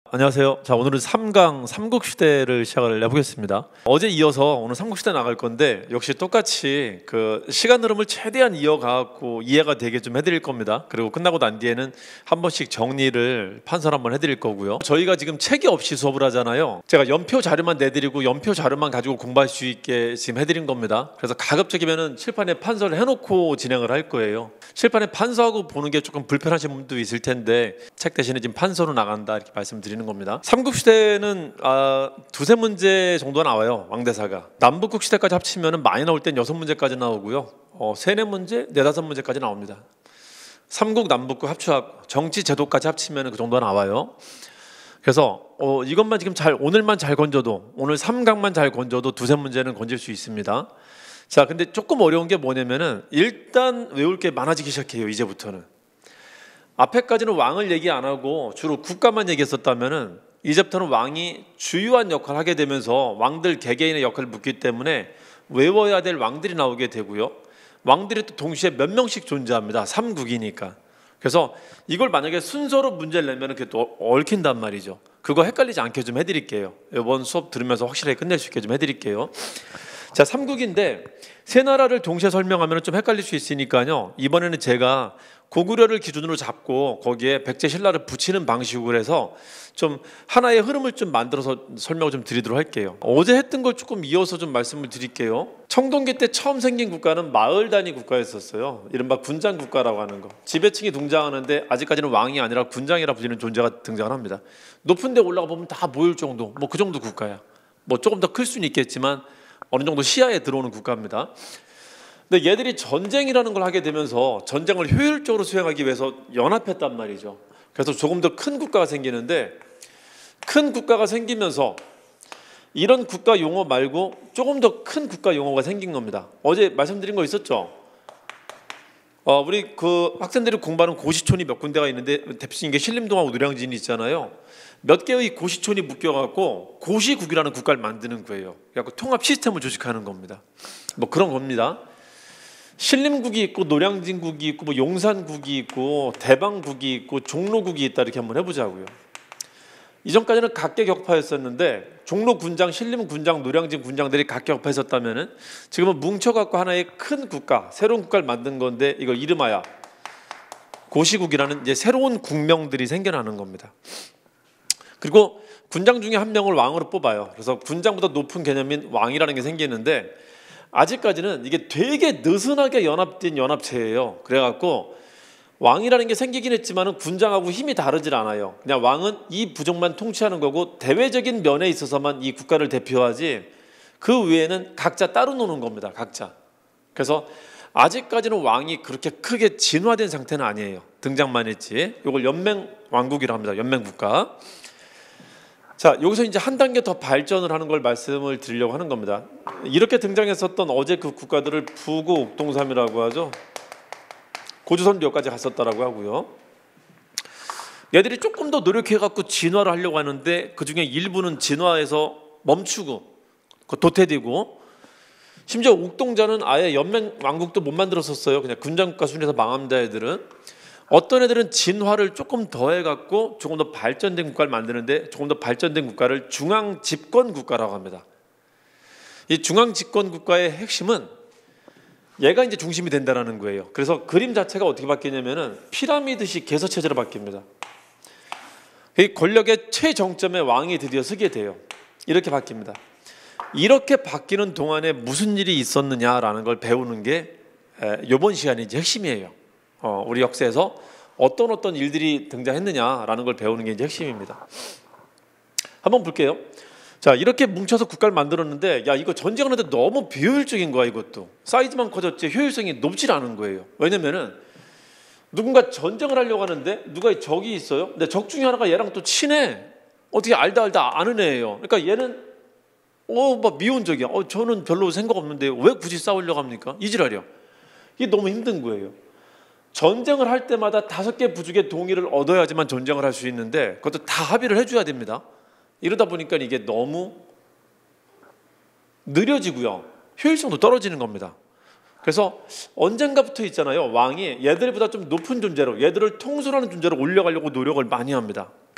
안녕하세요. 자, 오늘은 3강 삼국시대를 시작을 해보겠습니다. 어제 이어서 오늘 삼국시대 나갈 건데 역시 똑같이 그 시간 흐름을 최대한 이어가고 이해가 되게 좀 해드릴 겁니다. 그리고 끝나고 난 뒤에는 한 번씩 정리를 판서를 한번 해드릴 거고요. 저희가 지금 책이 없이 수업을 하잖아요. 제가 연표 자료만 내드리고 연표 자료만 가지고 공부할 수 있게 지금 해드린 겁니다. 그래서 가급적이면은 칠판에 판서를 해놓고 진행을 할 거예요. 칠판에 판서하고 보는 게 조금 불편하신 분도 있을 텐데 책 대신에 지금 판서로 나간다 이렇게 말씀드리는 겁니다. 삼국시대는 두세 문제 정도 나와요. 왕대사가 남북국 시대까지 합치면 많이 나올 땐 6문제까지 나오고요. 세네 문제, 네다섯 문제까지 나옵니다. 삼국 남북국 합추하고 정치 제도까지 합치면 그 정도가 나와요. 그래서 이것만 지금 오늘만 잘 건져도, 오늘 3강만 잘 건져도 두세 문제는 건질 수 있습니다. 자, 근데 조금 어려운 게 뭐냐면은 일단 외울 게 많아지기 시작해요. 이제부터는 앞에까지는 왕을 얘기 안 하고 주로 국가만 얘기했었다면은 이제부터는 왕이 주요한 역할을 하게 되면서 왕들 개개인의 역할을 묻기 때문에 외워야 될 왕들이 나오게 되고요. 왕들이 또 동시에 몇 명씩 존재합니다. 삼국이니까. 그래서 이걸 만약에 순서로 문제를 내면 그게 또 얽힌단 말이죠. 그거 헷갈리지 않게 좀 해드릴게요. 이번 수업 들으면서 확실하게 끝낼 수 있게 좀 해드릴게요. 자, 삼국인데 세 나라를 동시에 설명하면 좀 헷갈릴 수 있으니까요. 이번에는 제가 고구려를 기준으로 잡고 거기에 백제 신라를 붙이는 방식으로 해서 좀 하나의 흐름을 좀 만들어서 설명을 좀 드리도록 할게요. 어제 했던 걸 조금 이어서 좀 말씀을 드릴게요. 청동기 때 처음 생긴 국가는 마을 단위 국가였었어요. 이른바 군장 국가라고 하는 거. 지배층이 등장하는데 아직까지는 왕이 아니라 군장이라 불리는 존재가 등장을 합니다. 높은 데 올라가 보면 다 모일 정도, 뭐 그 정도 국가야. 뭐 조금 더 클 수는 있겠지만 어느 정도 시야에 들어오는 국가입니다. 근데 얘들이 전쟁이라는 걸 하게 되면서 전쟁을 효율적으로 수행하기 위해서 연합했단 말이죠. 그래서 조금 더 큰 국가가 생기는데, 큰 국가가 생기면서 이런 국가 용어 말고 조금 더 큰 국가 용어가 생긴 겁니다. 어제 말씀드린 거 있었죠? 우리 그 학생들이 공부하는 고시촌이 몇 군데가 있는데 대표적인 게 신림동하고 노량진이 있잖아요. 몇 개의 고시촌이 묶여갖고 고시국이라는 국가를 만드는 거예요. 그래갖고 통합 시스템을 조직하는 겁니다. 뭐 그런 겁니다. 신림국이 있고 노량진국이 있고 뭐 용산국이 있고 대방국이 있고 종로국이 있다 이렇게 한번 해보자고요. 이전까지는 각계격파였었는데 종로군장, 신림군장, 노량진군장들이 각계격파했었다면은 지금은 뭉쳐갖고 하나의 큰 국가, 새로운 국가를 만든 건데 이걸 이름하여 고시국이라는 이제 새로운 국명들이 생겨나는 겁니다. 그리고 군장 중에 한 명을 왕으로 뽑아요. 그래서 군장보다 높은 개념인 왕이라는 게 생기는데 아직까지는 이게 되게 느슨하게 연합된 연합체예요. 그래갖고 왕이라는 게 생기긴 했지만 군장하고 힘이 다르질 않아요. 그냥 왕은 이 부족만 통치하는 거고 대외적인 면에 있어서만 이 국가를 대표하지 그 외에는 각자 따로 노는 겁니다. 각자. 그래서 아직까지는 왕이 그렇게 크게 진화된 상태는 아니에요. 등장만 했지. 이걸 연맹왕국이라고 합니다. 연맹국가. 자, 여기서 이제 한 단계 더 발전을 하는 걸 말씀을 드리려고 하는 겁니다. 이렇게 등장했었던 어제 그 국가들을 부고 옥동삼이라고 하죠. 고조선교까지 갔었다라고 하고요. 얘들이 조금 더 노력해갖고 진화를 하려고 하는데 그 중에 일부는 진화해서 멈추고 도태되고, 심지어 옥동자는 아예 연맹왕국도 못 만들었었어요. 그냥 군장국가 순에서 망합니다. 애들은. 어떤 애들은 진화를 조금 더 해갖고 조금 더 발전된 국가를 만드는데 조금 더 발전된 국가를 중앙집권국가라고 합니다. 이 중앙집권국가의 핵심은 얘가 이제 중심이 된다는 거예요. 그래서 그림 자체가 어떻게 바뀌냐면은 피라미드식 개서체제로 바뀝니다. 이 권력의 최정점에 왕이 드디어 서게 돼요. 이렇게 바뀝니다. 이렇게 바뀌는 동안에 무슨 일이 있었느냐라는 걸 배우는 게 이번 시간이 이제 핵심이에요. 우리 역사에서 어떤 일들이 등장했느냐라는 걸 배우는 게 이제 핵심입니다. 한번 볼게요. 자, 이렇게 뭉쳐서 국가를 만들었는데 야, 이거 전쟁하는데 너무 비효율적인 거야. 이것도 사이즈만 커졌지 효율성이 높질 않은 거예요. 왜냐면은 누군가 전쟁을 하려고 하는데 누가 적이 있어요. 근데 적 중에 하나가 얘랑 또 친해. 어떻게 알다 아는 애예요. 그러니까 얘는 막 미온적이야. 저는 별로 생각 없는데 왜 굳이 싸우려고 합니까? 이지랄이야. 이게 너무 힘든 거예요. 전쟁을 할 때마다 5개 부족의 동의를 얻어야지만 전쟁을 할 수 있는데 그것도 다 합의를 해줘야 됩니다. 이러다 보니까 이게 너무 느려지고요. 효율성도 떨어지는 겁니다. 그래서 언젠가부터 있잖아요. 왕이 얘들보다 좀 높은 존재로, 얘들을 통솔하는 존재로 올려가려고 노력을 많이 합니다.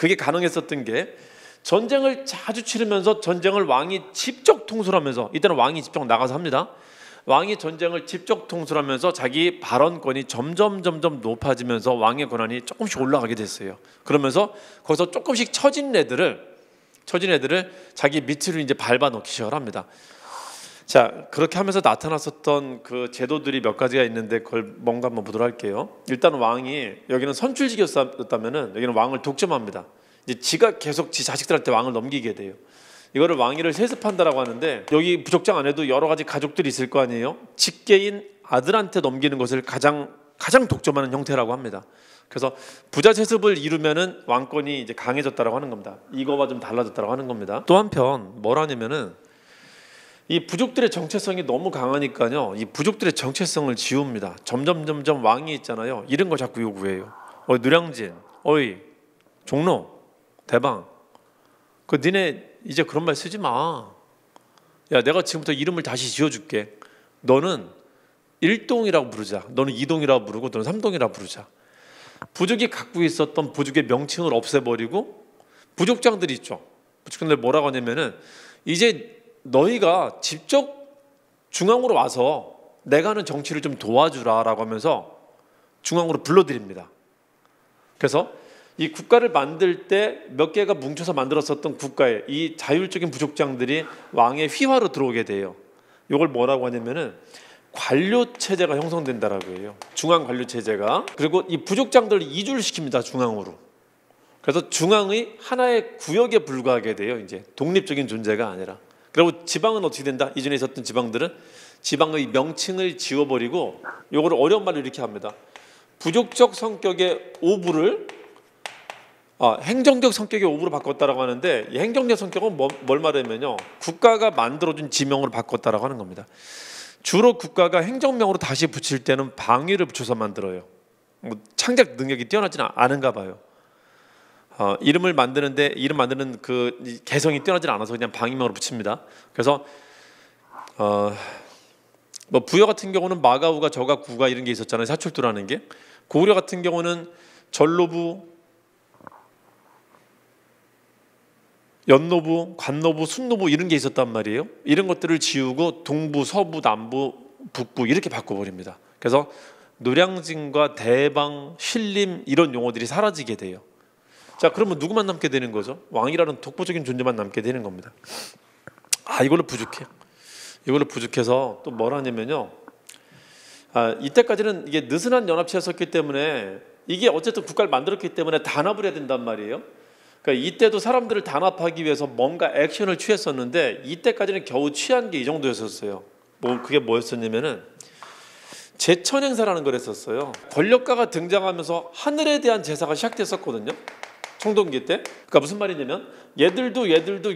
그게 가능했었던 게 전쟁을 자주 치르면서 전쟁을 왕이 직접 통솔하면서, 이때는 왕이 직접 나가서 합니다. 왕이 전쟁을 직접 통솔하면서 자기 발언권이 점점 높아지면서 왕의 권한이 조금씩 올라가게 됐어요. 그러면서 거기서 조금씩 처진 애들을 자기 밑으로 이제 밟아 넣기 시작을 합니다. 자, 그렇게 하면서 나타났었던 그 제도들이 몇 가지가 있는데 그걸 뭔가 한번 보도록 할게요. 일단 왕이, 여기는 선출직이었다면은 여기는 왕을 독점합니다. 이제 지가 계속 지 자식들한테 왕을 넘기게 돼요. 이거를 왕위를 세습한다라고 하는데, 여기 부족장 안에도 여러 가지 가족들이 있을 거 아니에요. 직계인 아들한테 넘기는 것을 가장 독점하는 형태라고 합니다. 그래서 부자 세습을 이루면은 왕권이 이제 강해졌다라고 하는 겁니다. 이거와 좀 달라졌다라고 하는 겁니다. 또 한편 뭐라냐면은 이 부족들의 정체성이 너무 강하니까요, 이 부족들의 정체성을 지웁니다. 점점 왕이 있잖아요, 이런 거 자꾸 요구해요. 어이 누량진, 어이 종로, 대방, 그 니네 이제 그런 말 쓰지 마. 야, 내가 지금부터 이름을 다시 지어줄게. 너는 1동이라고 부르자, 너는 2동이라고 부르고, 너는 3동이라고 부르자. 부족이 갖고 있었던 부족의 명칭을 없애버리고, 부족장들이 있죠, 부족장들 뭐라고 하냐면은 이제 너희가 직접 중앙으로 와서 내가 하는 정치를 좀 도와주라라고 하면서 중앙으로 불러드립니다. 그래서 이 국가를 만들 때 몇 개가 뭉쳐서 만들었었던 국가에 이 자율적인 부족장들이 왕의 휘하로 들어오게 돼요. 이걸 뭐라고 하냐면은 관료 체제가 형성된다라고 해요. 중앙 관료 체제가. 그리고 이 부족장들을 이주를 시킵니다, 중앙으로. 그래서 중앙의 하나의 구역에 불과하게 돼요. 이제 독립적인 존재가 아니라. 그리고 지방은 어떻게 된다? 이전에 있었던 지방들은 지방의 명칭을 지워버리고, 요거를 어려운 말로 이렇게 합니다. 부족적 성격의 오부를 행정적 성격의 오부로 바꿨다라고 하는데, 이 행정적 성격은 뭘 말하면요, 국가가 만들어준 지명으로 바꿨다라고 하는 겁니다. 주로 국가가 행정명으로 다시 붙일 때는 방위를 붙여서 만들어요. 뭐 창작 능력이 뛰어나지는 않은가 봐요. 이름 만드는 그 개성이 뛰어나지 않아서 그냥 방위명으로 붙입니다. 그래서 뭐 부여 같은 경우는 마가우가 저가 구가 이런 게 있었잖아요, 사출두라는 게. 고구려 같은 경우는 전노부, 연노부, 관노부, 순노부 이런 게 있었단 말이에요. 이런 것들을 지우고 동부, 서부, 남부, 북부 이렇게 바꿔버립니다. 그래서 노량진과 대방, 신림 이런 용어들이 사라지게 돼요. 자, 그러면 누구만 남게 되는 거죠? 왕이라는 독보적인 존재만 남게 되는 겁니다. 이걸로 부족해요. 이걸로 부족해서 또 뭘 하냐면요, 이때까지는 이게 느슨한 연합체였었기 때문에, 이게 어쨌든 국가를 만들었기 때문에 단합을 해야 된단 말이에요. 그러니까 이때도 사람들을 단합하기 위해서 뭔가 액션을 취했었는데, 이때까지는 겨우 취한 게 이 정도였었어요. 그게 뭐였었냐면은 제천 행사라는 걸 했었어요. 권력가가 등장하면서 하늘에 대한 제사가 시작됐었거든요, 청동기 때. 그러니까 무슨 말이냐면 얘들도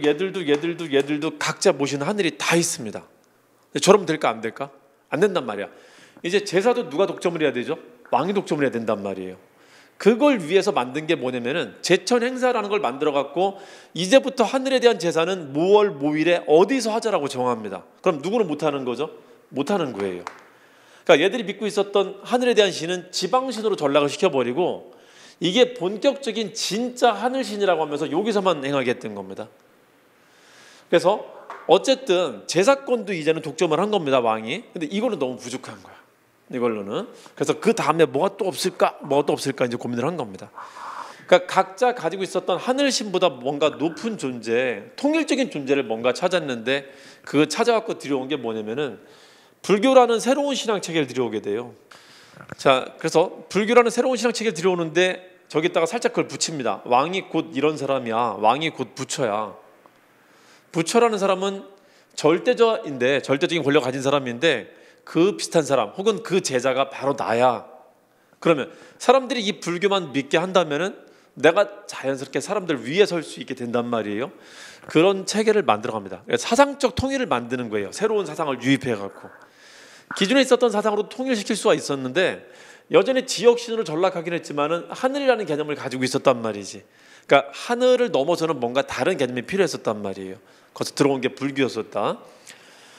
각자 모시는 하늘이 다 있습니다. 저러면 될까 안 될까? 안 된단 말이야. 이제 제사도 누가 독점을 해야 되죠? 왕이 독점을 해야 된단 말이에요. 그걸 위해서 만든 게 뭐냐면은 제천 행사라는 걸 만들어 갖고, 이제부터 하늘에 대한 제사는 뭐월 뭐일에 어디서 하자라고 정합니다. 그럼 누구는 못하는 거죠? 못하는 거예요. 그러니까 얘들이 믿고 있었던 하늘에 대한 신은 지방신으로 전락을 시켜버리고, 이게 본격적인 진짜 하늘신이라고 하면서 여기서만 행하게 했던 겁니다. 그래서 어쨌든 제사권도 이제는 독점을 한 겁니다, 왕이. 근데 이거는 너무 부족한 거야, 이걸로는. 그래서 그 다음에 뭐가 또 없을까 이제 고민을 한 겁니다. 그러니까 각자 가지고 있었던 하늘신보다 뭔가 높은 존재, 통일적인 존재를 뭔가 찾았는데, 그 찾아갖고 들여온 게 뭐냐면은 불교라는 새로운 신앙 체계를 들여오게 돼요. 자, 그래서 불교라는 새로운 신앙 체계를 들여오는데 저기다가 살짝 그걸 붙입니다. 왕이 곧 이런 사람이야. 왕이 곧 부처야. 부처라는 사람은 절대자인데, 절대적인 권력을 가진 사람인데, 그 비슷한 사람 혹은 그 제자가 바로 나야. 그러면 사람들이 이 불교만 믿게 한다면은 내가 자연스럽게 사람들 위에 설 수 있게 된단 말이에요. 그런 체계를 만들어 갑니다. 사상적 통일을 만드는 거예요. 새로운 사상을 유입해 갖고. 기존에 있었던 사상으로 통일시킬 수가 있었는데, 여전히 지역신으로 전락하긴 했지만은 하늘이라는 개념을 가지고 있었단 말이지. 그러니까 하늘을 넘어서는 뭔가 다른 개념이 필요했었단 말이에요. 거기서 들어온 게 불교였었다.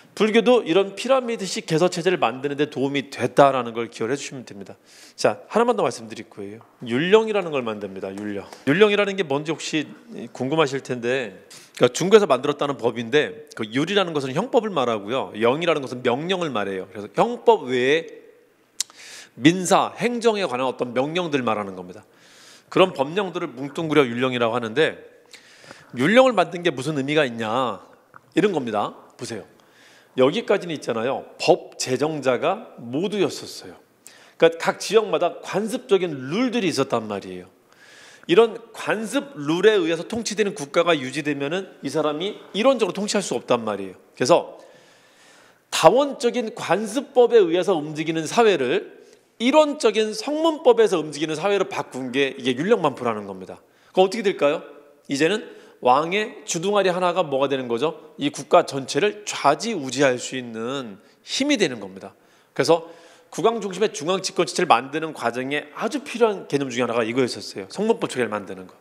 불교도 이런 피라미드식 개서 체제를 만드는 데 도움이 됐다라는 걸 기억해 주시면 됩니다. 자, 하나만 더 말씀드릴 거예요. 율령이라는 걸 만듭니다. 율령. 율령이라는 게 뭔지 혹시 궁금하실 텐데, 그러니까 중국에서 만들었다는 법인데, 그 율이라는 것은 형법을 말하고요, 영이라는 것은 명령을 말해요. 그래서 형법 외에 민사, 행정에 관한 어떤 명령들 말하는 겁니다. 그런 법령들을 뭉뚱그려 율령이라고 하는데, 율령을 만든 게 무슨 의미가 있냐 이런 겁니다. 보세요. 여기까지는 있잖아요. 법 제정자가 모두였었어요. 그러니까 각 지역마다 관습적인 룰들이 있었단 말이에요. 이런 관습 룰에 의해서 통치되는 국가가 유지되면은 이 사람이 이론적으로 통치할 수 없단 말이에요. 그래서 다원적인 관습법에 의해서 움직이는 사회를 이론적인 성문법에서 움직이는 사회로 바꾼 게 이게 율령만포라는 겁니다. 그럼 어떻게 될까요? 이제는 왕의 주둥아리 하나가 뭐가 되는 거죠? 이 국가 전체를 좌지우지할 수 있는 힘이 되는 겁니다. 그래서 국왕 중심의 중앙 집권 체제를 만드는 과정에 아주 필요한 개념 중에 하나가 이거였었어요. 성문법 체계를 만드는 거.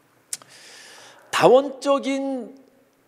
다원적인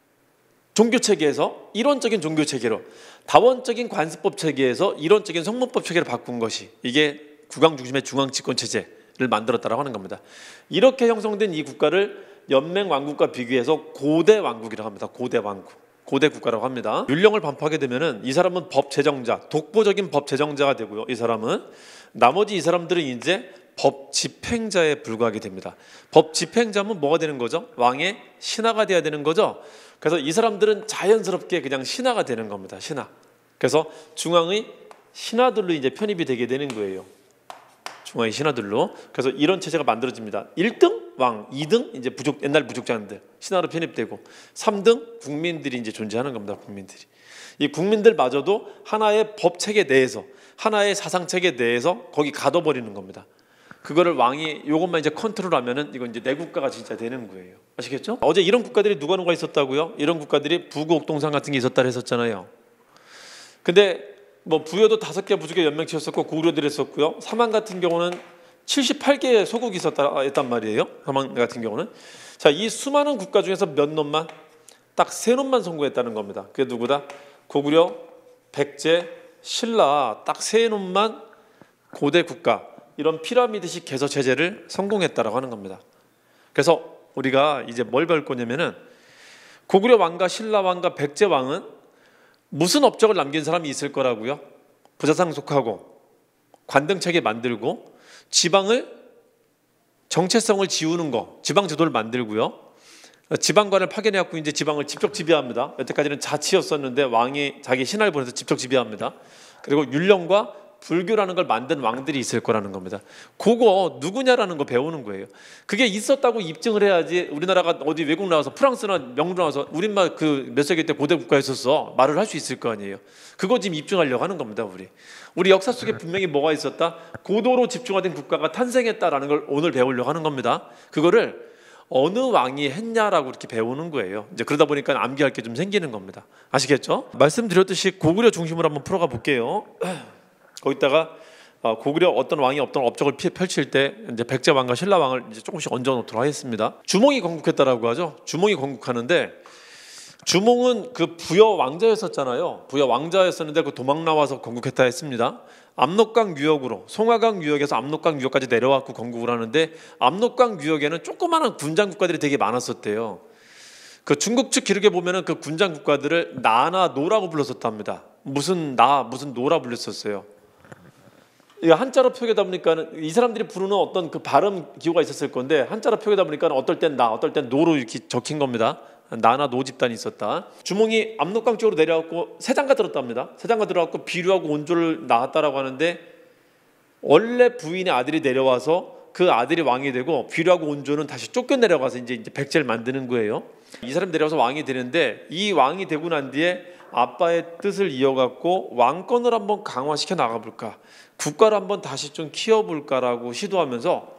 종교 체계에서 이론적인 종교 체계로, 다원적인 관습법 체계에서 이론적인 성문법 체계를 바꾼 것이 이게 국왕 중심의 중앙 집권 체제를 만들었다라고 하는 겁니다. 이렇게 형성된 이 국가를 연맹 왕국과 비교해서 고대 왕국이라고 합니다. 고대 왕국, 고대 국가라고 합니다. 율령을 반포하게 되면은 이 사람은 법 제정자, 독보적인 법 제정자가 되고요. 이 사람은 나머지 이 사람들은 이제 법 집행자에 불과하게 됩니다. 법 집행자면 뭐가 되는 거죠? 왕의 신하가 돼야 되는 거죠. 그래서 이 사람들은 자연스럽게 그냥 신하가 되는 겁니다. 신하. 그래서 중앙의 신하들로 이제 편입이 되게 되는 거예요. 중앙의 신하들로. 그래서 이런 체제가 만들어집니다. 1등 왕, 2등 이제 부족, 옛날 부족자들 신하로 편입되고, 3등 국민들이 이제 존재하는 겁니다. 국민들이. 이 국민들마저도 하나의 법 체계 내에서, 하나의 사상 체계 내에서 거기 가둬버리는 겁니다. 그거를 왕이 요것만 이제 컨트롤하면은 이건 이제 내 국가가 진짜 되는 거예요. 아시겠죠? 어제 이런 국가들이 누가 있었다고요? 이런 국가들이 부국옥동산 같은 게 있었다 했었잖아요. 근데 뭐 부여도 5개 부족의 연맹체였었고 고구려들이 했었고요. 사만 같은 경우는 78개의 소국이 있었단 말이에요. 사만 같은 경우는. 자, 이 수많은 국가 중에서 몇 놈만, 딱 3놈만 성공했다는 겁니다. 그게 누구다? 고구려, 백제, 신라, 딱 3놈만 고대 국가, 이런 피라미드식 개서 체제를 성공했다라고 하는 겁니다. 그래서 우리가 이제 뭘 배울 거냐면은, 고구려 왕과 신라 왕과 백제 왕은 무슨 업적을 남긴 사람이 있을 거라고요? 부자상속하고 관등체계 만들고 지방을, 정체성을 지우는 거, 지방 제도를 만들고요. 지방관을 파견해갖고 이제 지방을 직접 지배합니다. 여태까지는 자치였었는데 왕이 자기 신하를 보내서 직접 지배합니다. 그리고 율령과 불교라는 걸 만든 왕들이 있을 거라는 겁니다. 그거 누구냐라는 거 배우는 거예요. 그게 있었다고 입증을 해야지. 우리나라가 어디 외국 나와서 프랑스나 명로 나와서 우리만 그 몇 세기 때 고대 국가에 있었어 말을 할 수 있을 거 아니에요. 그거 지금 입증하려고 하는 겁니다. 우리 역사 속에 분명히 뭐가 있었다, 고도로 집중화된 국가가 탄생했다라는 걸 오늘 배우려고 하는 겁니다. 그거를 어느 왕이 했냐라고 이렇게 배우는 거예요. 이제 그러다 보니까 암기할 게 좀 생기는 겁니다. 아시겠죠? 말씀드렸듯이 고구려 중심으로 한번 풀어가 볼게요. 거기다가 고구려 어떤 왕이 어떤 업적을 펼칠 때 이제 백제 왕과 신라 왕을 이제 조금씩 얹어 놓도록 하겠습니다. 주몽이 건국했다라고 하죠. 주몽이 건국하는데, 주몽은 그 부여 왕자였었잖아요. 부여 왕자였었는데 그 도망 나와서 건국했다 했습니다. 압록강 유역으로, 송화강 유역에서 압록강 유역까지 내려왔고 건국을 하는데, 압록강 유역에는 조그마한 군장 국가들이 되게 많았었대요. 그 중국 측 기록에 보면은 그 군장 국가들을 나나 노라고 불렀었답니다. 무슨 나 무슨 노라 불렸었어요. 이거 한자로 표기하다 보니까 이 사람들이 부르는 어떤 그 발음 기호가 있었을 건데, 한자로 표기하다 보니까 어떨 땐 나, 어떨 땐 노로 이렇게 적힌 겁니다. 나나 노 집단이 있었다. 주몽이 압록강 쪽으로 내려왔고 세장가 들었답니다. 세장가 들어왔고 비류하고 온조를 낳았다라고 하는데, 원래 부인의 아들이 내려와서 그 아들이 왕이 되고 비류하고 온조는 다시 쫓겨 내려가서 이제 백제를 만드는 거예요. 이 사람 내려와서 왕이 되는데, 이 왕이 되고 난 뒤에 아빠의 뜻을 이어갖고 왕권을 한번 강화시켜 나가볼까, 국가를 한번 다시 좀 키워볼까라고 시도하면서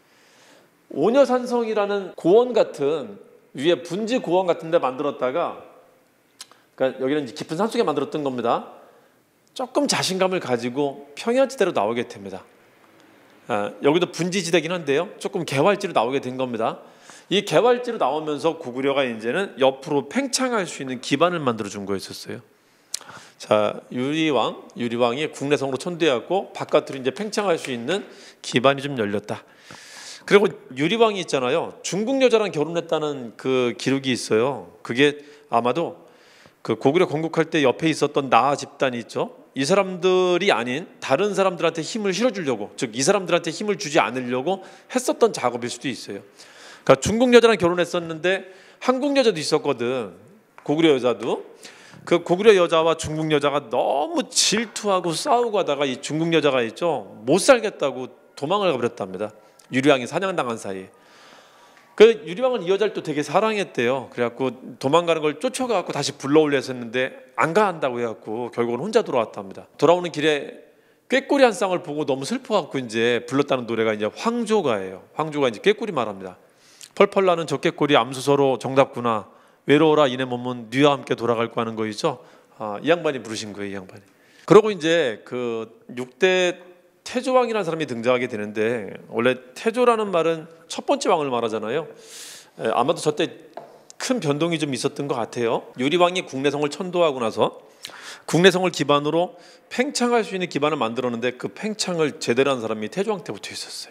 오녀산성이라는 고원 같은, 위에 분지 고원 같은 데 만들었다가, 그러니까 여기는 깊은 산속에 만들었던 겁니다. 조금 자신감을 가지고 평야지대로 나오게 됩니다. 여기도 분지지대긴 한데요, 조금 개활지로 나오게 된 겁니다. 이 개활지로 나오면서 고구려가 이제는 옆으로 팽창할 수 있는 기반을 만들어 준 거였었어요. 자, 유리왕이 국내성으로 천도해갖고 바깥으로 이제 팽창할 수 있는 기반이 좀 열렸다. 그리고 유리왕이 있잖아요. 중국 여자랑 결혼했다는 그 기록이 있어요. 그게 아마도 그 고구려 건국할 때 옆에 있었던 나 집단이 있죠. 이 사람들이 아닌 다른 사람들한테 힘을 실어주려고, 즉 이 사람들한테 힘을 주지 않으려고 했었던 작업일 수도 있어요. 그러니까 중국 여자랑 결혼했었는데 한국 여자도 있었거든. 고구려 여자도. 그 고구려 여자와 중국 여자가 너무 질투하고 싸우고 하다가 이 중국 여자가 있죠, 못 살겠다고 도망을 가버렸답니다. 유리왕이 사냥당한 사이에. 그 유리왕은 이 여자를 또 되게 사랑했대요. 그래갖고 도망가는 걸 쫓아가갖고 다시 불러오려 했었는데 안 가한다고 해갖고 결국은 혼자 돌아왔답니다. 돌아오는 길에 꾀꼬리 한 쌍을 보고 너무 슬퍼갖고 이제 불렀다는 노래가 이제 황조가예요. 황조가 이제 꾀꼬리 말합니다. 펄펄 나는 저 꾀꼬리 암수서로 정답구나. 외로워라 이내 몸은 뉘와 함께 돌아갈 거 하는 거 있죠. 이 양반이 부르신 거예요, 이 양반이. 그러고 이제 그 6대 태조왕이라는 사람이 등장하게 되는데, 원래 태조라는 말은 첫 번째 왕을 말하잖아요. 아마도 저때 큰 변동이 좀 있었던 것 같아요. 유리왕이 국내성을 천도하고 나서 국내성을 기반으로 팽창할 수 있는 기반을 만들었는데 그 팽창을 제대로 한 사람이 태조왕 때부터 있었어요.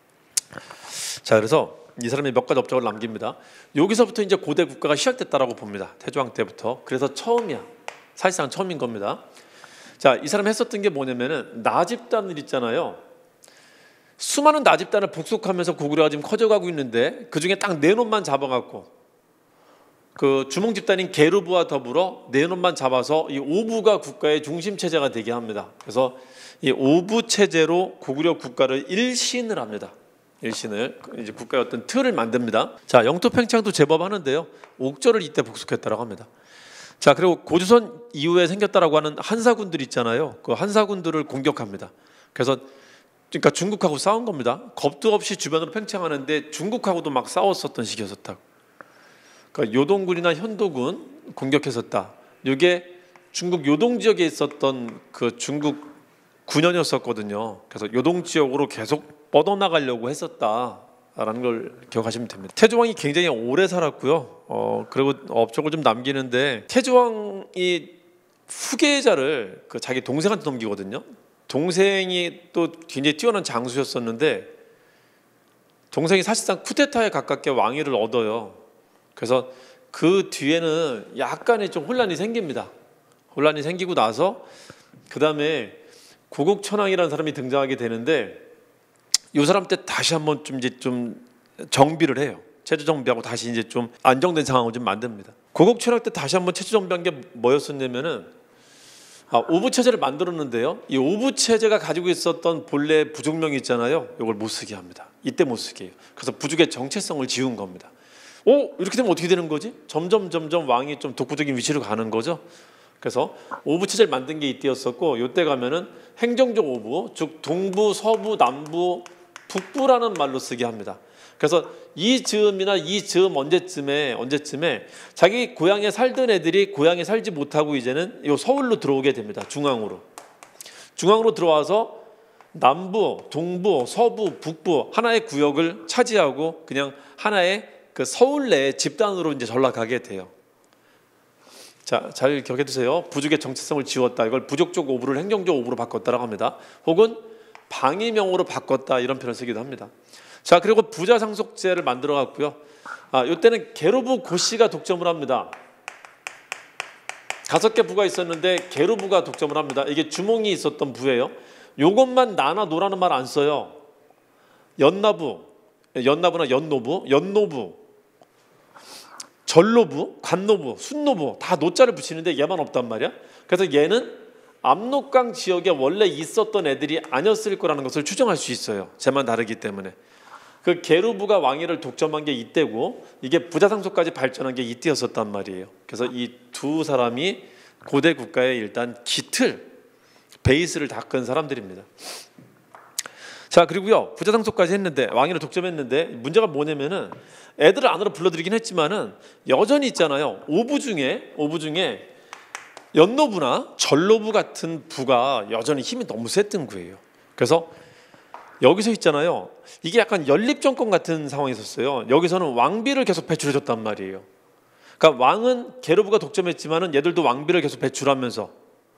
자, 그래서 이 사람이 몇 가지 업적을 남깁니다. 여기서부터 이제 고대 국가가 시작됐다라고 봅니다. 태조왕 때부터. 그래서 처음이야. 사실상 처음인 겁니다. 자, 이 사람이 했었던 게 뭐냐면은 나 집단을 있잖아요. 수많은 나 집단을 복속하면서 고구려가 지금 커져가고 있는데 그 중에 딱 네 놈만 잡아갖고 그 주몽 집단인 게르부와 더불어 네 놈만 잡아서 이 오부가 국가의 중심 체제가 되게 합니다. 그래서 이 오부 체제로 고구려 국가를 일신을 합니다. 일신을 이제 국가의 어떤 틀을 만듭니다. 자, 영토 팽창도 제법 하는데요. 옥저를 이때 복속했다라고 합니다. 자, 그리고 고조선 이후에 생겼다라고 하는 한사군들 있잖아요. 그 한사군들을 공격합니다. 그래서 그러니까 중국하고 싸운 겁니다. 겁도 없이 주변으로 팽창하는데 중국하고도 막 싸웠었던 시기였었다고. 그러니까 요동군이나 현도군 공격했었다. 이게 중국 요동 지역에 있었던 그 중국 군현이었었거든요. 그래서 요동 지역으로 계속 뻗어나가려고 했었다라는 걸 기억하시면 됩니다. 태조왕이 굉장히 오래 살았고요. 그리고 업적을 좀 남기는데 태조왕이 후계자를 그 자기 동생한테 넘기거든요. 동생이 또 굉장히 뛰어난 장수였었는데 동생이 사실상 쿠데타에 가깝게 왕위를 얻어요. 그래서 그 뒤에는 약간의 좀 혼란이 생깁니다. 혼란이 생기고 나서 그 다음에 고국천왕이라는 사람이 등장하게 되는데 이 사람 때 다시 한번 좀 이제 좀 정비를 해요. 체제 정비하고 다시 이제 좀 안정된 상황을 좀 만듭니다. 고국천왕 때 다시 한번 체제 정비한 게 뭐였었냐면은 오부 체제를 만들었는데요. 이 오부 체제가 가지고 있었던 본래 부족명이 있잖아요. 이걸 못 쓰게 합니다. 이때 못 쓰게 해요. 그래서 부족의 정체성을 지운 겁니다. 이렇게 되면 어떻게 되는 거지? 점점 왕이 좀 독보적인 위치로 가는 거죠. 그래서 오부 체제를 만든 게 이때였었고, 이때 가면은 행정적 오부, 즉 동부, 서부, 남부, 북부라는 말로 쓰게 합니다. 그래서 이 즈음이나 이 즈음 언제쯤에 자기 고향에 살던 애들이 고향에 살지 못하고 이제는 요 서울로 들어오게 됩니다. 중앙으로 들어와서 남부, 동부, 서부, 북부 하나의 구역을 차지하고 그냥 하나의 그 서울 내 집단으로 이제 전락하게 돼요. 자, 잘 기억해 두세요. 부족의 정체성을 지웠다. 이걸 부족적 오부를 행정적 오부로 바꿨다라고 합니다. 혹은 방위명으로 바꿨다, 이런 표현을 쓰기도 합니다. 자, 그리고 부자 상속제를 만들어 갔고요. 이때는 게르부 고씨가 독점을 합니다. 5개 부가 있었는데 게르부가 독점을 합니다. 이게 주몽이 있었던 부예요. 요것만 나나 노라는 말 안 써요. 연나부나 연노부, 절노부, 관노부, 순노부 다 노자를 붙이는데 얘만 없단 말이야. 그래서 얘는 압록강 지역에 원래 있었던 애들이 아니었을 거라는 것을 추정할 수 있어요. 쟤만 다르기 때문에. 그 게르부가 왕위를 독점한 게 이때고 이게 부자상속까지 발전한 게 이때였었단 말이에요. 그래서 이 두 사람이 고대 국가의 일단 기틀, 베이스를 닦은 사람들입니다. 자, 그리고요, 부자상속까지 했는데 왕위를 독점했는데 문제가 뭐냐면은 애들을 안으로 불러들이긴 했지만은 여전히 있잖아요. 오부 중에 연노부나 절노부 같은 부가 여전히 힘이 너무 셌던 구예요. 그래서 여기서 있잖아요. 이게 약간 연립정권 같은 상황이 있었어요. 여기서는 왕비를 계속 배출해줬단 말이에요. 그러니까 왕은 게르부가 독점했지만은 얘들도 왕비를 계속 배출하면서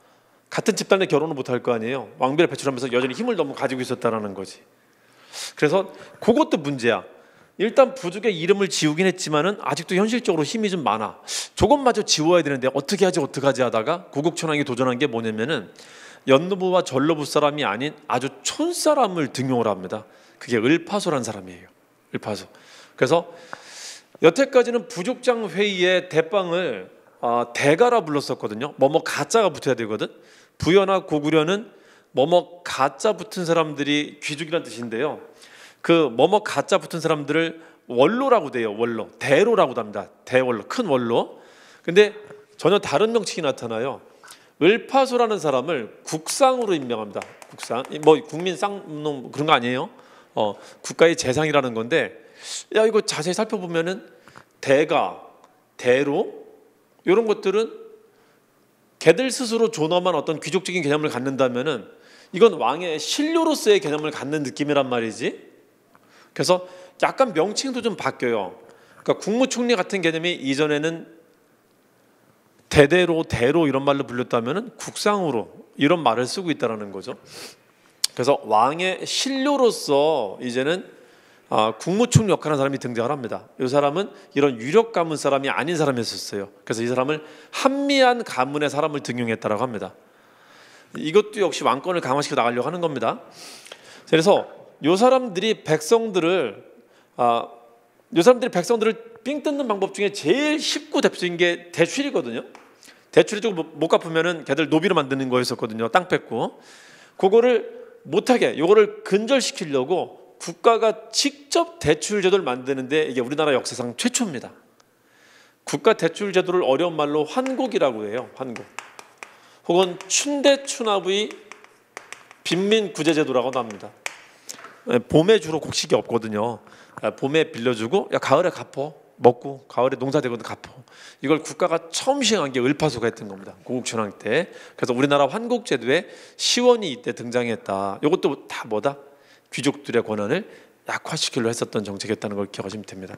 같은 집단에 결혼을 못할 거 아니에요. 왕비를 배출하면서 여전히 힘을 너무 가지고 있었다라는 거지. 그래서 그것도 문제야. 일단 부족의 이름을 지우긴 했지만은 아직도 현실적으로 힘이 좀 많아. 저것마저 지워야 되는데 어떻게 하지 하다가 고국천왕이 도전한 게 뭐냐면은 연노부와 전로부 사람이 아닌 아주 촌사람을 등용을 합니다. 그게 을파소라는 사람이에요. 을파소. 그래서 여태까지는 부족장 회의에 대빵을 대가라 불렀었거든요. 뭐뭐 가짜가 붙어야 되거든. 부여나 고구려는 뭐뭐 가짜 붙은 사람들이 귀족이란 뜻인데요. 그 뭐뭐 가짜 붙은 사람들을 원로라고 돼요. 원로, 대로라고도 합니다. 대원로, 큰 원로. 근데 전혀 다른 명칭이 나타나요. 을파소라는 사람을 국상으로 임명합니다. 국상, 뭐 국민 쌍놈 그런 거 아니에요? 국가의 재상이라는 건데, 야 이거 자세히 살펴보면은 대가, 대로 이런 것들은 걔들 스스로 존엄한 어떤 귀족적인 개념을 갖는다면은 이건 왕의 신료로서의 개념을 갖는 느낌이란 말이지. 그래서 약간 명칭도 좀 바뀌어요. 그러니까 국무총리 같은 개념이 이전에는 대대로, 대로 이런 말로 불렸다면은 국상으로 이런 말을 쓰고 있다라는 거죠. 그래서 왕의 신료로서 이제는 국무총리 역할하는 사람이 등장을 합니다. 이 사람은 이런 유력 가문 사람이 아닌 사람이었어요. 그래서 이 사람을 한미한 가문의 사람을 등용했다라고 합니다. 이것도 역시 왕권을 강화시켜 나가려고 하는 겁니다. 그래서 이 사람들이 백성들을 삥 뜯는 방법 중에 제일 쉽고 대표적인 게 대출이거든요. 대출이 조금 못 갚으면은 걔들 노비로 만드는 거였었거든요. 땅 뺏고. 그거를 못하게, 요거를 근절시키려고 국가가 직접 대출 제도를 만드는데 이게 우리나라 역사상 최초입니다. 국가 대출 제도를 어려운 말로 환곡이라고 해요. 환곡. 혹은 춘대춘합의 빈민구제제도라고도 합니다. 봄에 주로 곡식이 없거든요. 봄에 빌려주고 야 가을에 갚어. 먹고 가을에 농사되거든 갚어. 이걸 국가가 처음 시행한 게 을파소가 했던 겁니다. 고국천왕 때. 그래서 우리나라 환곡제도에 시원이 이때 등장했다. 이것도 다 뭐다? 귀족들의 권한을 약화시키려 했었던 정책이었다는 걸 기억하시면 됩니다.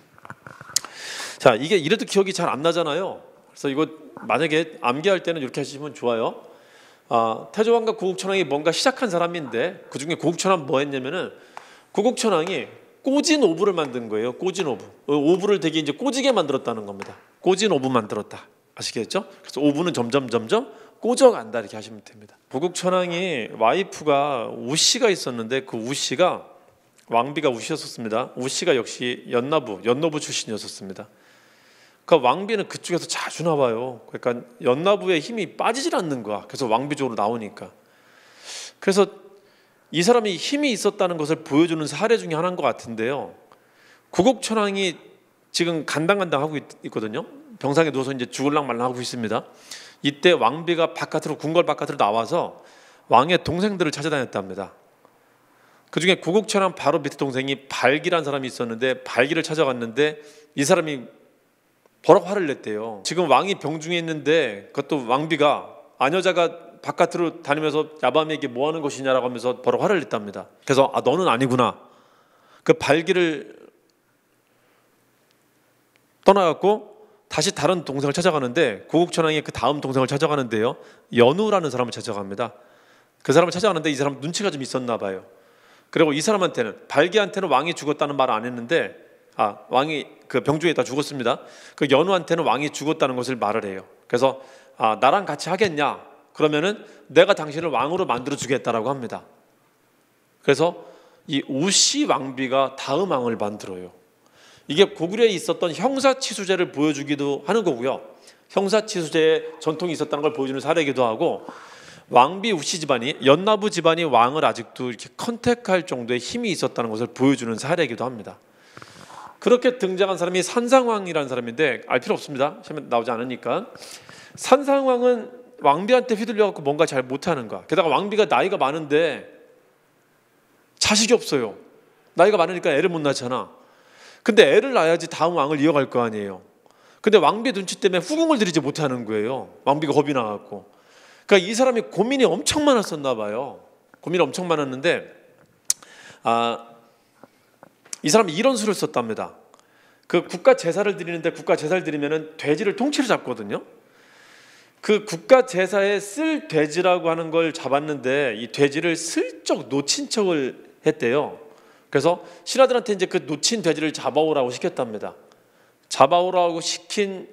자, 이게 이래도 기억이 잘 안 나잖아요. 그래서 이거 만약에 암기할 때는 이렇게 하시면 좋아요. 태조왕과 고국천왕이 뭔가 시작한 사람인데 그 중에 고국천왕 뭐 했냐면은 고국천왕이 꼬진 오부를 만든 거예요. 꼬진 오부. 오부를 되게 이제 꼬지게 만들었다는 겁니다. 꼬진 오부 만들었다. 아시겠죠? 그래서 오부는 점점 꼬져간다 이렇게 하시면 됩니다. 고국천왕이 와이프가 우씨가 있었는데 그 우씨가 왕비가 우씨였었습니다. 우씨가 역시 연노부 출신이었었습니다. 그러니까 왕비는 그쪽에서 자주 나와요. 그러니까 연나부의 힘이 빠지질 않는 거야. 그래서 왕비 쪽으로 나오니까. 그래서 이 사람이 힘이 있었다는 것을 보여주는 사례 중에 하나인 것 같은데요. 고국천왕이 지금 간당간당하고 있거든요. 병상에 누워서 이제 죽을랑 말랑 하고 있습니다. 이때 왕비가 궁궐 바깥으로 나와서 왕의 동생들을 찾아다녔답니다. 그 중에 고국천왕 바로 밑에 동생이 발기란 사람이 있었는데 발기를 찾아갔는데 이 사람이 버럭 화를 냈대요. 지금 왕이 병중에 있는데 그것도 왕비가 아녀자가 바깥으로 다니면서 야밤에 이게 뭐 하는 것이냐라고 하면서 버럭 화를 냈답니다. 그래서 너는 아니구나. 그 발기를 떠나갖고 다시 다른 동생을 찾아가는데 고국천왕이 그 다음 동생을 찾아가는데요. 연우라는 사람을 찾아갑니다. 그 사람을 찾아가는데 이 사람 눈치가 좀 있었나 봐요. 그리고 이 사람한테는 발기한테는 왕이 죽었다는 말을 안 했는데 왕이 그 병중에 다 죽었습니다. 그 연우한테는 왕이 죽었다는 것을 말을 해요. 그래서 나랑 같이 하겠냐? 그러면은 내가 당신을 왕으로 만들어 주겠다라고 합니다. 그래서 이 우씨 왕비가 다음 왕을 만들어요. 이게 고구려에 있었던 형사치수제를 보여주기도 하는 거고요. 형사치수제의 전통이 있었다는 걸 보여주는 사례이기도 하고 왕비 우씨 집안이 연나부 집안이 왕을 아직도 이렇게 컨택할 정도의 힘이 있었다는 것을 보여주는 사례이기도 합니다. 그렇게 등장한 사람이 산상왕이라는 사람인데 알 필요 없습니다. 시험에 나오지 않으니까. 산상왕은 왕비한테 휘둘려갖고 뭔가 잘 못하는 거야. 게다가 왕비가 나이가 많은데 자식이 없어요. 나이가 많으니까 애를 못 낳잖아. 근데 애를 낳아야지 다음 왕을 이어갈 거 아니에요. 근데 왕비 눈치 때문에 후궁을 들이지 못하는 거예요. 왕비가 겁이 나갖고. 그러니까 이 사람이 고민이 엄청 많았었나 봐요. 고민이 엄청 많았는데 이 사람이 이런 수를 썼답니다. 그 국가 제사를 드리는데 국가 제사를 드리면은 돼지를 통째로 잡거든요. 그 국가 제사에 쓸 돼지라고 하는 걸 잡았는데 이 돼지를 슬쩍 놓친 척을 했대요. 그래서 신하들한테 이제 그 놓친 돼지를 잡아오라고 시켰답니다. 잡아오라고 시킨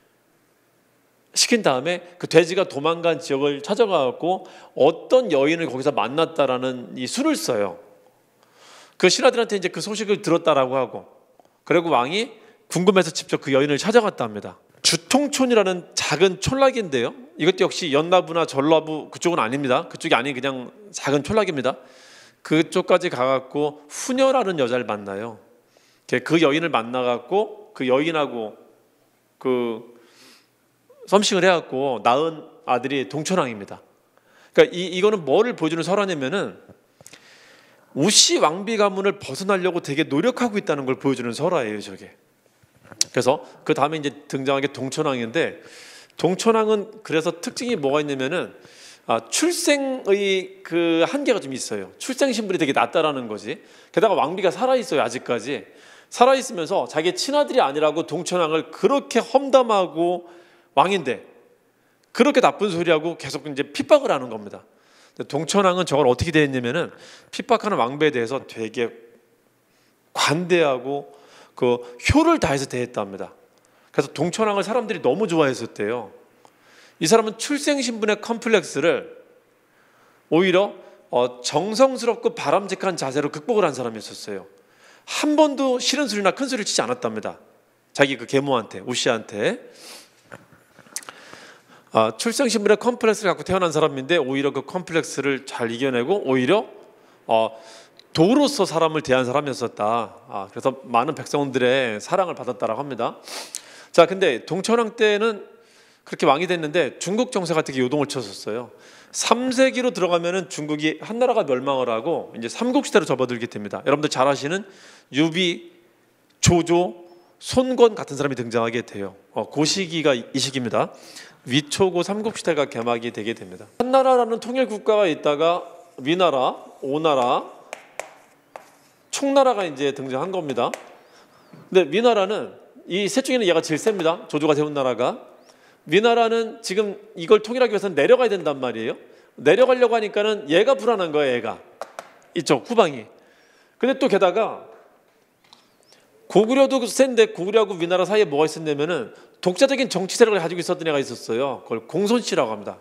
다음에 그 돼지가 도망간 지역을 찾아가고 어떤 여인을 거기서 만났다라는 이 수를 써요. 그 신하들한테 이제 그 소식을 들었다라고 하고, 그리고 왕이 궁금해서 직접 그 여인을 찾아갔답니다. 주통촌이라는 작은 촌락인데요, 이것도 역시 연나부나 전라부 그쪽은 아닙니다. 그쪽이 아닌 그냥 작은 촌락입니다. 그쪽까지 가갖고 후녀라는 여자를 만나요. 그 여인을 만나갖고 그 여인하고 그 썸씽을 해갖고 낳은 아들이 동천왕입니다. 그러니까 이거는 뭐를 보여주는 설화냐면은 우시 왕비 가문을 벗어나려고 되게 노력하고 있다는 걸 보여주는 설화예요, 저게. 그래서 그 다음에 이제 등장한 게 동천왕인데, 동천왕은 그래서 특징이 뭐가 있냐면은 출생의 그 한계가 좀 있어요. 출생 신분이 되게 낮다라는 거지. 게다가 왕비가 살아 있어요. 아직까지 살아 있으면서 자기 친아들이 아니라고 동천왕을 그렇게 험담하고, 왕인데 그렇게 나쁜 소리하고 계속 이제 핍박을 하는 겁니다. 동천왕은 저걸 어떻게 대했냐면은 핍박하는 왕비에 대해서 되게 관대하고 그 효를 다해서 대했답니다. 그래서 동천왕을 사람들이 너무 좋아했었대요. 이 사람은 출생 신분의 컴플렉스를 오히려 정성스럽고 바람직한 자세로 극복을 한 사람이었어요. 한 번도 싫은 소리나 큰 소리를 치지 않았답니다. 자기 그 계모한테, 우시한테. 출생 신분의 컴플렉스를 갖고 태어난 사람인데 오히려 그 컴플렉스를 잘 이겨내고 오히려 도로서 사람을 대한 사람이었었다. 그래서 많은 백성들의 사랑을 받았다라고 합니다. 자, 근데 동천왕 때는 그렇게 왕이 됐는데 중국 정세가 되게 요동을 쳤었어요. 3세기로 들어가면은 중국이 한 나라가 멸망을 하고 이제 삼국시대로 접어들게 됩니다. 여러분들 잘 아시는 유비, 조조, 손권 같은 사람이 등장하게 돼요. 그 시기가 이 시기입니다. 위초고 삼국시대가 개막이 되게 됩니다. 한나라라는 통일 국가가 있다가 위나라, 오나라, 총나라가 이제 등장한 겁니다. 근데 위나라는 이 셋 중에는 얘가 제일 셉니다. 조조가 세운 나라가. 위나라는 지금 이걸 통일하기 위해서는 내려가야 된단 말이에요. 내려가려고 하니까는 얘가 불안한 거예요. 얘가 이쪽 후방이. 근데 또 게다가 고구려도 센데 고구려하고 위나라 사이에 뭐가 있었냐면은 독자적인 정치 세력을 가지고 있었던 애가 있었어요. 그걸 공손씨라고 합니다.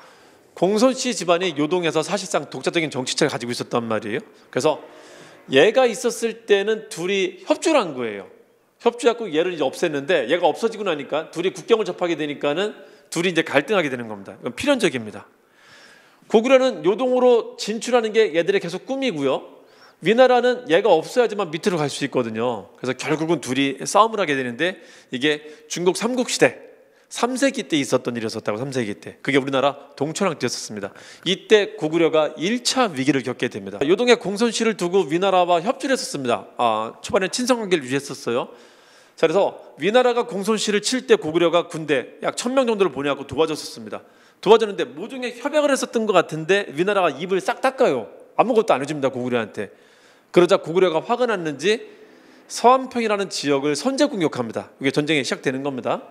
공손씨 집안이 요동해서 사실상 독자적인 정치체를 가지고 있었단 말이에요. 그래서 얘가 있었을 때는 둘이 협조를 한 거예요. 협조해갖고 얘를 이제 없앴는데 얘가 없어지고 나니까 둘이 국경을 접하게 되니까는 둘이 이제 갈등하게 되는 겁니다. 이건 필연적입니다. 고구려는 요동으로 진출하는 게 얘들의 계속 꿈이고요. 위나라는 얘가 없어야지만 밑으로 갈 수 있거든요. 그래서 결국은 둘이 싸움을 하게 되는데 이게 중국 삼국시대 3세기 때 있었던 일이었었다고. 3세기 때 그게 우리나라 동천왕 때였습니다. 이때 고구려가 1차 위기를 겪게 됩니다. 요동의 공손씨를 두고 위나라와 협조를 했었습니다. 초반에 친선관계를 유지했었어요. 자, 그래서 위나라가 공손씨를 칠 때 고구려가 군대 약 1000명 정도를 보내갖고 도와줬었습니다. 도와줬는데 모종의 협약을 했었던 것 같은데 위나라가 입을 싹 닦아요. 아무것도 안 해줍니다, 고구려한테. 그러자 고구려가 화가 났는지 서안평이라는 지역을 선제 공격합니다. 이게 전쟁이 시작되는 겁니다.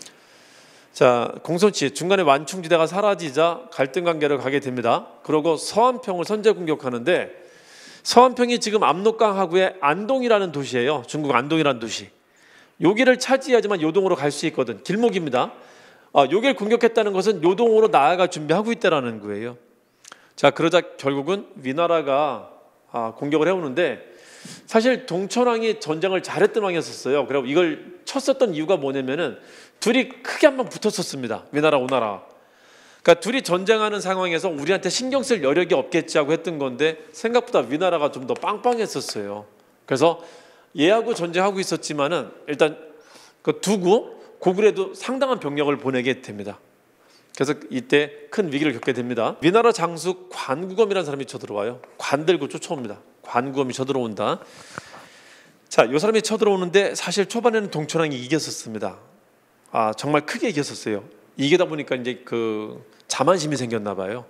자, 공손씨 중간에 완충지대가 사라지자 갈등 관계를 가게 됩니다. 그러고 서안평을 선제 공격하는데 서안평이 지금 압록강 하구의 안동이라는 도시예요. 중국 안동이라는 도시. 여기를 차지해야지만 요동으로 갈 수 있거든. 길목입니다. 여기를 공격했다는 것은 요동으로 나아갈 준비하고 있다라는 거예요. 자, 그러자 결국은 위나라가 공격을 해오는데 사실 동천왕이 전쟁을 잘했던 왕이었었어요. 그리고 이걸 쳤었던 이유가 뭐냐면은 둘이 크게 한번 붙었었습니다. 위나라, 오나라. 그러니까 둘이 전쟁하는 상황에서 우리한테 신경 쓸 여력이 없겠지 하고 했던 건데 생각보다 위나라가 좀 더 빵빵했었어요. 그래서 얘하고 전쟁하고 있었지만은 일단 그 두고 고구려도 상당한 병력을 보내게 됩니다. 그래서 이때 큰 위기를 겪게 됩니다. 위나라 장수 관구검이라는 사람이 쳐들어와요. 관 들고 쫓아옵니다. 관구검이 쳐들어온다. 자, 이 사람이 쳐들어오는데 사실 초반에는 동천왕이 이겼었습니다. 정말 크게 이겼었어요. 이기다 보니까 이제 그 자만심이 생겼나 봐요.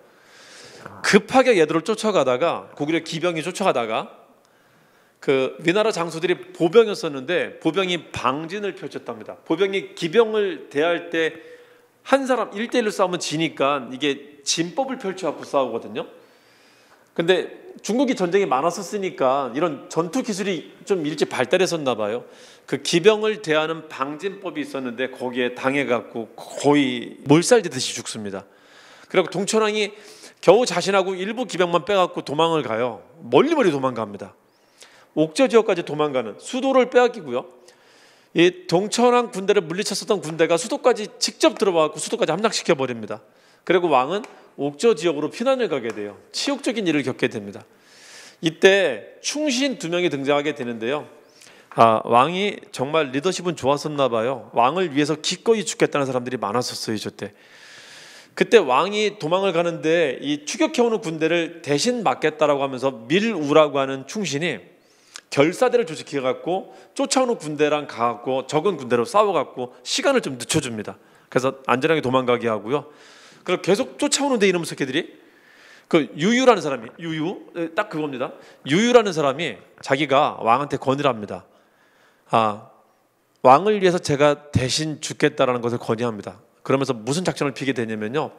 급하게 얘들을 쫓아가다가 고구려 기병이 쫓아가다가 그 위나라 장수들이 보병이었었는데 보병이 방진을 펼쳤답니다. 보병이 기병을 대할 때 한 사람 1대1로 싸우면 지니까 이게 진법을 펼쳐갖고 싸우거든요. 근데 중국이 전쟁이 많았었으니까 이런 전투 기술이 좀 일찍 발달했었나 봐요. 그 기병을 대하는 방진법이 있었는데 거기에 당해갖고 거의 몰살되듯이 죽습니다. 그리고 동천왕이 겨우 자신하고 일부 기병만 빼갖고 도망을 가요. 멀리 도망갑니다. 옥저 지역까지 도망가는, 수도를 빼앗기고요. 이 동천왕 군대를 물리쳤었던 군대가 수도까지 직접 들어와서 수도까지 함락시켜 버립니다. 그리고 왕은 옥저 지역으로 피난을 가게 돼요. 치욕적인 일을 겪게 됩니다. 이때 충신 2명이 등장하게 되는데요. 왕이 정말 리더십은 좋았었나 봐요. 왕을 위해서 기꺼이 죽겠다는 사람들이 많았었어요. 이때. 그때 왕이 도망을 가는데 이 추격해오는 군대를 대신 맡겠다라고 하면서 밀우라고 하는 충신이 결사대를 조직해갖고 쫓아오는 군대랑 가갖고 적은 군대로 싸워갖고 시간을 좀 늦춰줍니다. 그래서 안전하게 도망가게 하고요. 그리고 계속 쫓아오는데 이놈의 새끼들이 그 유유라는 사람이, 유유 딱 그겁니다. 유유라는 사람이 자기가 왕한테 건의합니다. 왕을 위해서 제가 대신 죽겠다라는 것을 건의합니다. 그러면서 무슨 작전을 피게 되냐면요,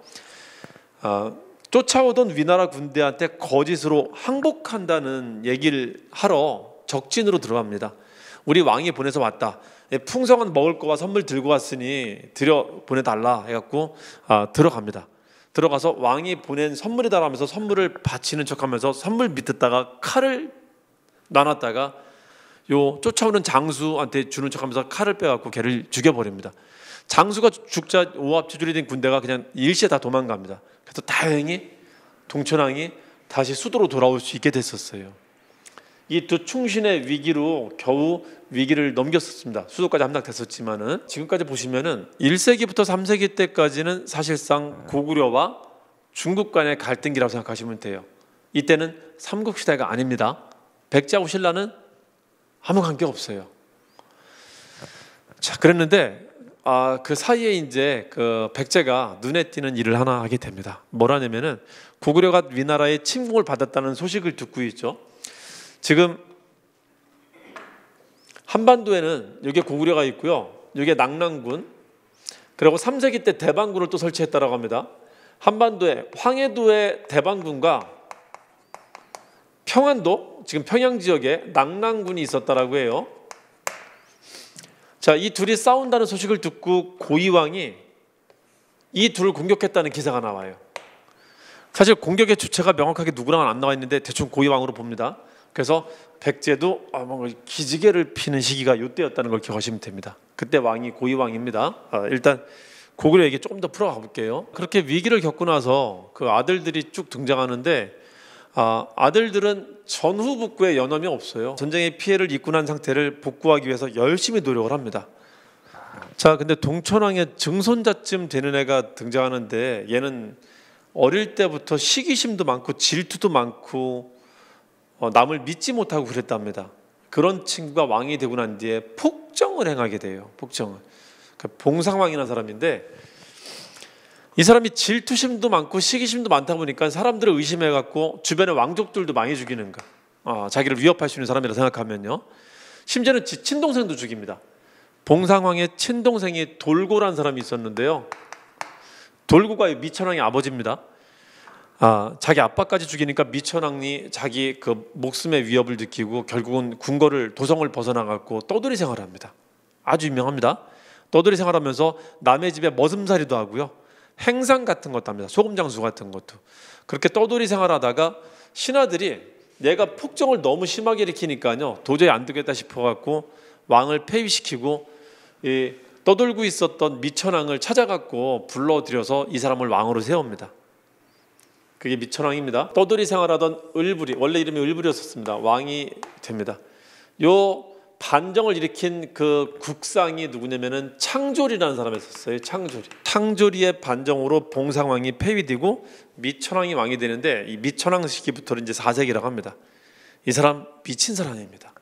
쫓아오던 위나라 군대한테 거짓으로 항복한다는 얘기를 하러 적진으로 들어갑니다. 우리 왕이 보내서 왔다. 풍성한 먹을 거와 선물 들고 왔으니 들여 보내달라 해갖고 들어갑니다. 들어가서 왕이 보낸 선물이다라면서 선물을 바치는 척하면서 선물 밑에다가 칼을 놔놨다가 요 쫓아오는 장수한테 주는 척하면서 칼을 빼갖고 걔를 죽여버립니다. 장수가 죽자 오합지졸이 된 군대가 그냥 일시에 다 도망갑니다. 그래서 다행히 동천왕이 다시 수도로 돌아올 수 있게 됐었어요. 이 두 충신의 위기로 겨우 위기를 넘겼었습니다. 수도까지 함락됐었지만은 지금까지 보시면은 1세기부터 3세기 때까지는 사실상 고구려와 중국 간의 갈등기라고 생각하시면 돼요. 이때는 삼국시대가 아닙니다. 백제하고 신라는 아무 관계 없어요. 자, 그랬는데 그 사이에 이제 그 백제가 눈에 띄는 일을 하나 하게 됩니다. 뭐라냐면은 고구려가 위나라의 침공을 받았다는 소식을 듣고 있죠. 지금 한반도에는 여기에 고구려가 있고요. 여기에 낙랑군, 그리고 3세기 때 대방군을 또 설치했다라고 합니다. 한반도에 황해도의 대방군과 평안도, 지금 평양 지역에 낙랑군이 있었다라고 해요. 자, 이 둘이 싸운다는 소식을 듣고 고이왕이 이 둘을 공격했다는 기사가 나와요. 사실 공격의 주체가 명확하게 누구랑은 안 나와 있는데 대충 고이왕으로 봅니다. 그래서 백제도 뭔가 기지개를 피는 시기가 이때였다는 걸 기억하시면 됩니다. 그때 왕이 고이왕입니다. 일단 고구려 얘기 조금 더 풀어가 볼게요. 그렇게 위기를 겪고 나서 그 아들들이 쭉 등장하는데 아들들은 전후 복구에 여념이 없어요. 전쟁의 피해를 입고 난 상태를 복구하기 위해서 열심히 노력을 합니다. 자, 근데 동천왕의 증손자쯤 되는 애가 등장하는데 얘는 어릴 때부터 시기심도 많고 질투도 많고 남을 믿지 못하고 그랬답니다. 그런 친구가 왕이 되고 난 뒤에 폭정을 행하게 돼요. 폭정을. 봉상왕이라는 사람인데 이 사람이 질투심도 많고 시기심도 많다 보니까 사람들을 의심해갖고 주변의 왕족들도 많이 죽이는 거. 자기를 위협할 수 있는 사람이라 생각하면요. 심지어는 친동생도 죽입니다. 봉상왕의 친동생이 돌고라는 사람이 있었는데요. 돌고가 미천왕의 아버지입니다. 자기 아빠까지 죽이니까 미천왕이 자기 그 목숨의 위협을 느끼고 결국은 궁궐을 도성을 벗어나갖고 떠돌이 생활을 합니다. 아주 유명합니다. 떠돌이 생활하면서 남의 집에 머슴살이도 하고요. 행상 같은 것도 합니다. 소금장수 같은 것도. 그렇게 떠돌이 생활하다가 신하들이 얘가 폭정을 너무 심하게 일으키니까요, 도저히 안 되겠다 싶어갖고 왕을 폐위시키고 떠돌고 있었던 미천왕을 찾아갖고 불러들여서 이 사람을 왕으로 세웁니다. 그게 미천왕입니다. 떠돌이 생활하던 을불이, 원래 이름이 을불이었습니다. 왕이 됩니다. 요 반정을 일으킨 그 국상이 누구냐면은 창조리라는 사람이었어요. 창조리의 반정으로 봉상왕이 폐위되고 미천왕이 왕이 되는데 이 미천왕 시기부터는 이제 4세기라고 합니다. 이 사람 미친 사람입니다.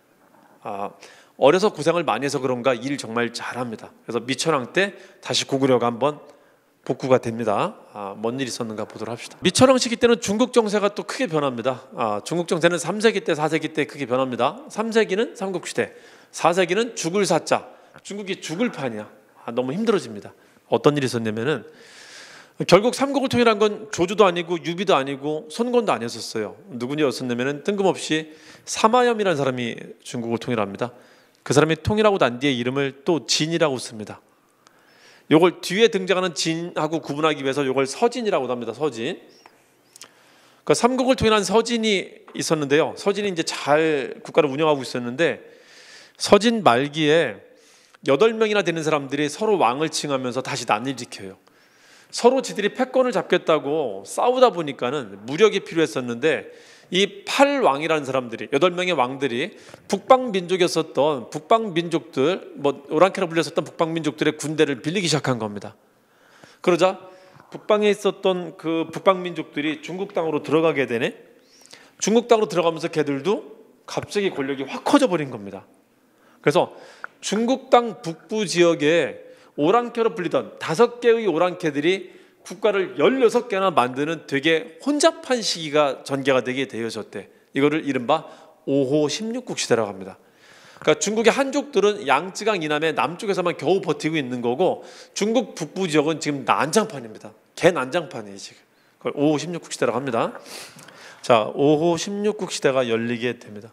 어려서 고생을 많이 해서 그런가 일 정말 잘합니다. 그래서 미천왕 때 다시 고구려가 한번 복구가 됩니다. 뭔 일이 있었는가 보도록 합시다. 미천왕 시기 때는 중국 정세가 또 크게 변합니다. 중국 정세는 3세기 때 4세기 때 크게 변합니다. 3세기는 삼국시대, 4세기는 죽을 사자, 중국이 죽을 판이야. 너무 힘들어집니다. 어떤 일이 있었냐면은 결국 삼국을 통일한 건 조주도 아니고 유비도 아니고 손권도 아니었었어요. 누구였었냐면은 뜬금없이 사마염이라는 사람이 중국을 통일합니다. 그 사람이 통일하고 난 뒤에 이름을 또 진이라고 씁니다. 요걸 뒤에 등장하는 진하고 구분하기 위해서 요걸 서진이라고 합니다. 서진. 그 삼국을 통일한 서진이 있었는데요. 서진이 이제 잘 국가를 운영하고 있었는데 서진 말기에 8명이나 되는 사람들이 서로 왕을 칭하면서 다시 난리를 일으켜요. 서로 지들이 패권을 잡겠다고 싸우다 보니까는 무력이 필요했었는데 이 8왕이라는 사람들이 8명의 왕들이 북방민족이었었던 북방민족들 오랑캐라 불렸었던 북방민족들의 군대를 빌리기 시작한 겁니다. 그러자 북방에 있었던 그 북방민족들이 중국 땅으로 들어가게 되네. 중국 땅으로 들어가면서 걔들도 갑자기 권력이 확 커져 버린 겁니다. 그래서 중국 땅 북부 지역에 오랑캐로 불리던 5개의 오랑캐들이 국가를 16개나 만드는 되게 혼잡한 시기가 전개가 되게 되어졌대. 이거를 이른바 5호 16국 시대라고 합니다. 그러니까 중국의 한족들은 양쯔강 이남의 남쪽에서만 겨우 버티고 있는 거고 중국 북부 지역은 지금 난장판입니다. 개 난장판이에요 지금. 그걸 5호 16국 시대라고 합니다. 자, 5호 16국 시대가 열리게 됩니다.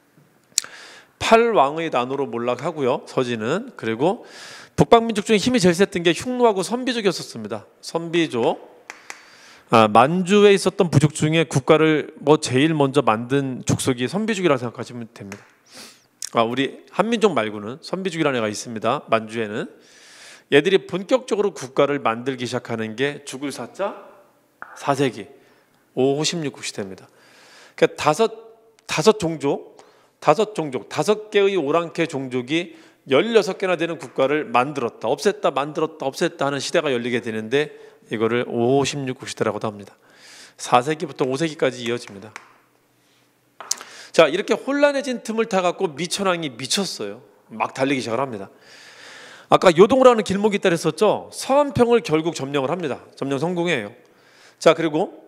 8왕의 난으로 몰락하고요. 서진은. 그리고 북방민족 중에 힘이 제일 셌던 게 흉노하고 선비족이었습니다. 선비족. 만주에 있었던 부족 중에 국가를 제일 먼저 만든 족속이 선비족이라고 생각하시면 됩니다. 우리 한민족 말고는 선비족이라는 애가 있습니다. 만주에는. 얘들이 본격적으로 국가를 만들기 시작하는 게 죽을 사자 4세기 5호 16국 시대입니다. 그러니까 다섯 종족, 5개의 오랑캐 종족이 16개나 되는 국가를 만들었다, 없앴다 하는 시대가 열리게 되는데 이거를 5호 16국 시대라고도 합니다. 4세기부터 5세기까지 이어집니다. 자, 이렇게 혼란해진 틈을 타갖고 미천왕이 미쳤어요. 막 달리기 시작을 합니다. 아까 요동을 하는 길목이 있다 그랬었죠. 서안평을 결국 점령을 합니다. 점령 성공해요. 자, 그리고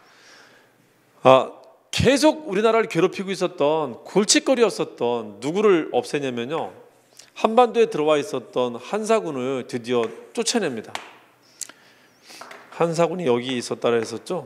계속 우리나라를 괴롭히고 있었던 골칫거리였었던 누구를 없애냐면요, 한반도에 들어와 있었던 한사군을 드디어 쫓아냅니다. 한사군이 여기 있었다고 했었죠.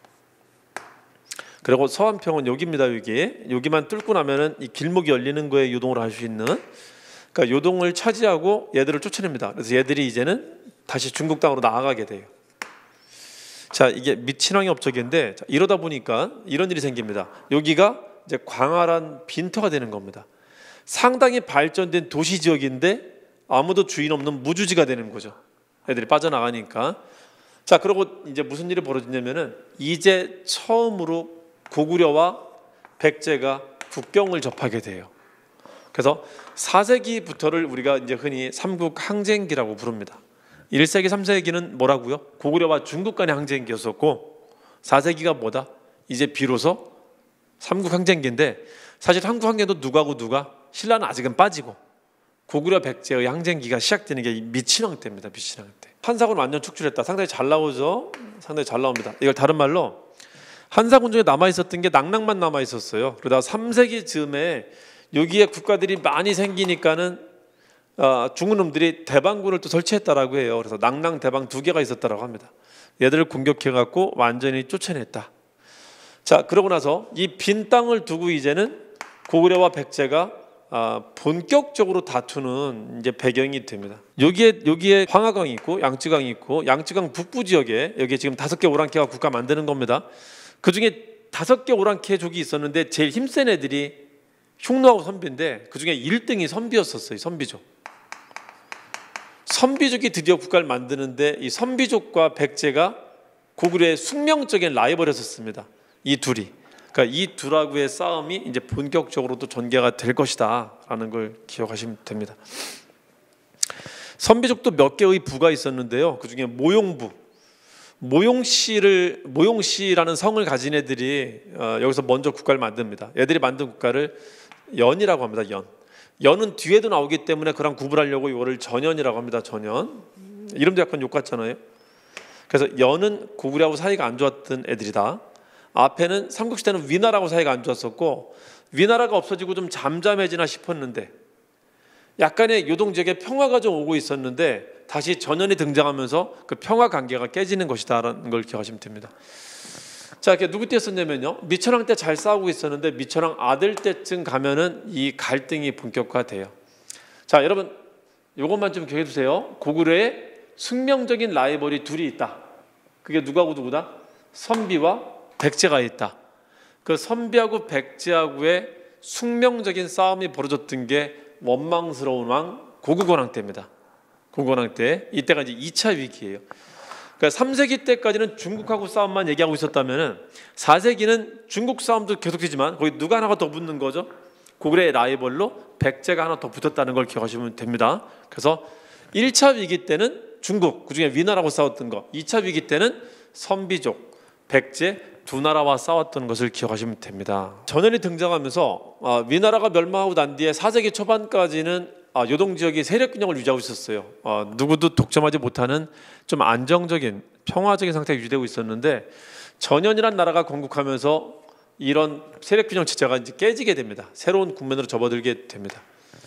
그리고 서안평은 여기입니다. 여기만 뚫고 나면은 이 길목이 열리는 거에 요동을 할 수 있는, 그러니까 요동을 차지하고 얘들을 쫓아냅니다. 그래서 얘들이 이제는 다시 중국 땅으로 나아가게 돼요. 자, 이게 미친왕의 업적인데, 이러다 보니까 이런 일이 생깁니다. 여기가 이제 광활한 빈터가 되는 겁니다. 상당히 발전된 도시 지역인데 아무도 주인 없는 무주지가 되는 거죠. 애들이 빠져나가니까. 자, 그리고 이제 무슨 일이 벌어지냐면은 이제 처음으로 고구려와 백제가 국경을 접하게 돼요. 그래서 4세기부터를 우리가 이제 흔히 삼국 항쟁기라고 부릅니다. 1세기, 3세기는 뭐라고요? 고구려와 중국 간의 항쟁기였었고 4세기가 뭐다? 이제 비로소 삼국 항쟁기인데, 사실 삼국 항쟁도 누가 신라는 아직은 빠지고 고구려 백제의 항쟁기가 시작되는 게 미친왕 때입니다. 미친왕 때. 한사군 완전 축출했다. 상당히 잘 나오죠. 상당히 잘 나옵니다. 이걸 다른 말로 한사군 중에 남아있었던 게 낙랑만 남아있었어요. 그러다가 3세기 즈음에 여기에 국가들이 많이 생기니까는 중국 놈들이 대방군을 또 설치했다라고 해요. 그래서 낙랑, 대방 2개가 있었다라고 합니다. 얘들을 공격해갖고 완전히 쫓아냈다. 자, 그러고 나서 이 빈 땅을 두고 이제는 고구려와 백제가 본격적으로 다투는 이제 배경이 됩니다. 여기에 황하강이 있고 양쯔강이 있고, 양쯔강 북부 지역에 여기 지금 5개 오랑캐가 국가 만드는 겁니다. 그 중에 5개 오랑캐족이 있었는데 제일 힘센 애들이 흉노하고 선비인데 그 중에 1등이 선비였었어요. 선비족이 드디어 국가를 만드는데 이 선비족과 백제가 고구려의 숙명적인 라이벌이었습니다. 이 둘이. 그러니까 이 둘하고의 싸움이 이제 본격적으로도 전개가 될 것이다라는 걸 기억하시면 됩니다. 선비족도 몇 개의 부가 있었는데요. 그 중에 모용씨라는 성을 가진 애들이 여기서 먼저 국가를 만듭니다. 애들이 만든 국가를 연이라고 합니다. 연은 뒤에도 나오기 때문에 그랑 구분하려고 이거를 전연이라고 합니다. 전연. 이름도 약간 욕 같잖아요. 그래서 연은 고구려하고 사이가 안 좋았던 애들이다. 앞에는 삼국시대는 위나라하고 사이가 안 좋았었고, 위나라가 없어지고 좀 잠잠해지나 싶었는데 약간의 요동 지역에 평화가 좀 오고 있었는데 다시 전연이 등장하면서 그 평화 관계가 깨지는 것이다라는 걸 기억하시면 됩니다. 자, 이렇게 누구 때였었냐면요, 미천왕 때 잘 싸우고 있었는데 미천왕 아들 때쯤 가면은 이 갈등이 본격화돼요. 자, 여러분 이것만 좀 기억해 두세요. 고구려에 숙명적인 라이벌이 둘이 있다. 그게 누구하고 누구다? 선비와 백제가 있다. 그 선비하고 백제하고의 숙명적인 싸움이 벌어졌던 게 원망스러운 왕 고구건왕 때입니다. 고구건왕 때, 이때가 이제 2차 위기예요. 그러니까 3세기 때까지는 중국하고 싸움만 얘기하고 있었다면 4세기는 중국 싸움도 계속되지만 거기 누가 하나가 더 붙는 거죠? 고구려의 라이벌로 백제가 하나 더 붙었다는 걸 기억하시면 됩니다. 그래서 1차 위기 때는 중국, 그중에 위나라하고 싸웠던 거, 2차 위기 때는 선비족, 백제 두 나라와 싸웠던 것을 기억하시면 됩니다. 전연이 등장하면서 위나라가 멸망하고 난 뒤에 4세기 초반까지는 요동 지역이 세력 균형을 유지하고 있었어요. 누구도 독점하지 못하는 좀 안정적인 평화적인 상태가 유지되고 있었는데 전연이란 나라가 건국하면서 이런 세력 균형 체제가 이제 깨지게 됩니다. 새로운 국면으로 접어들게 됩니다.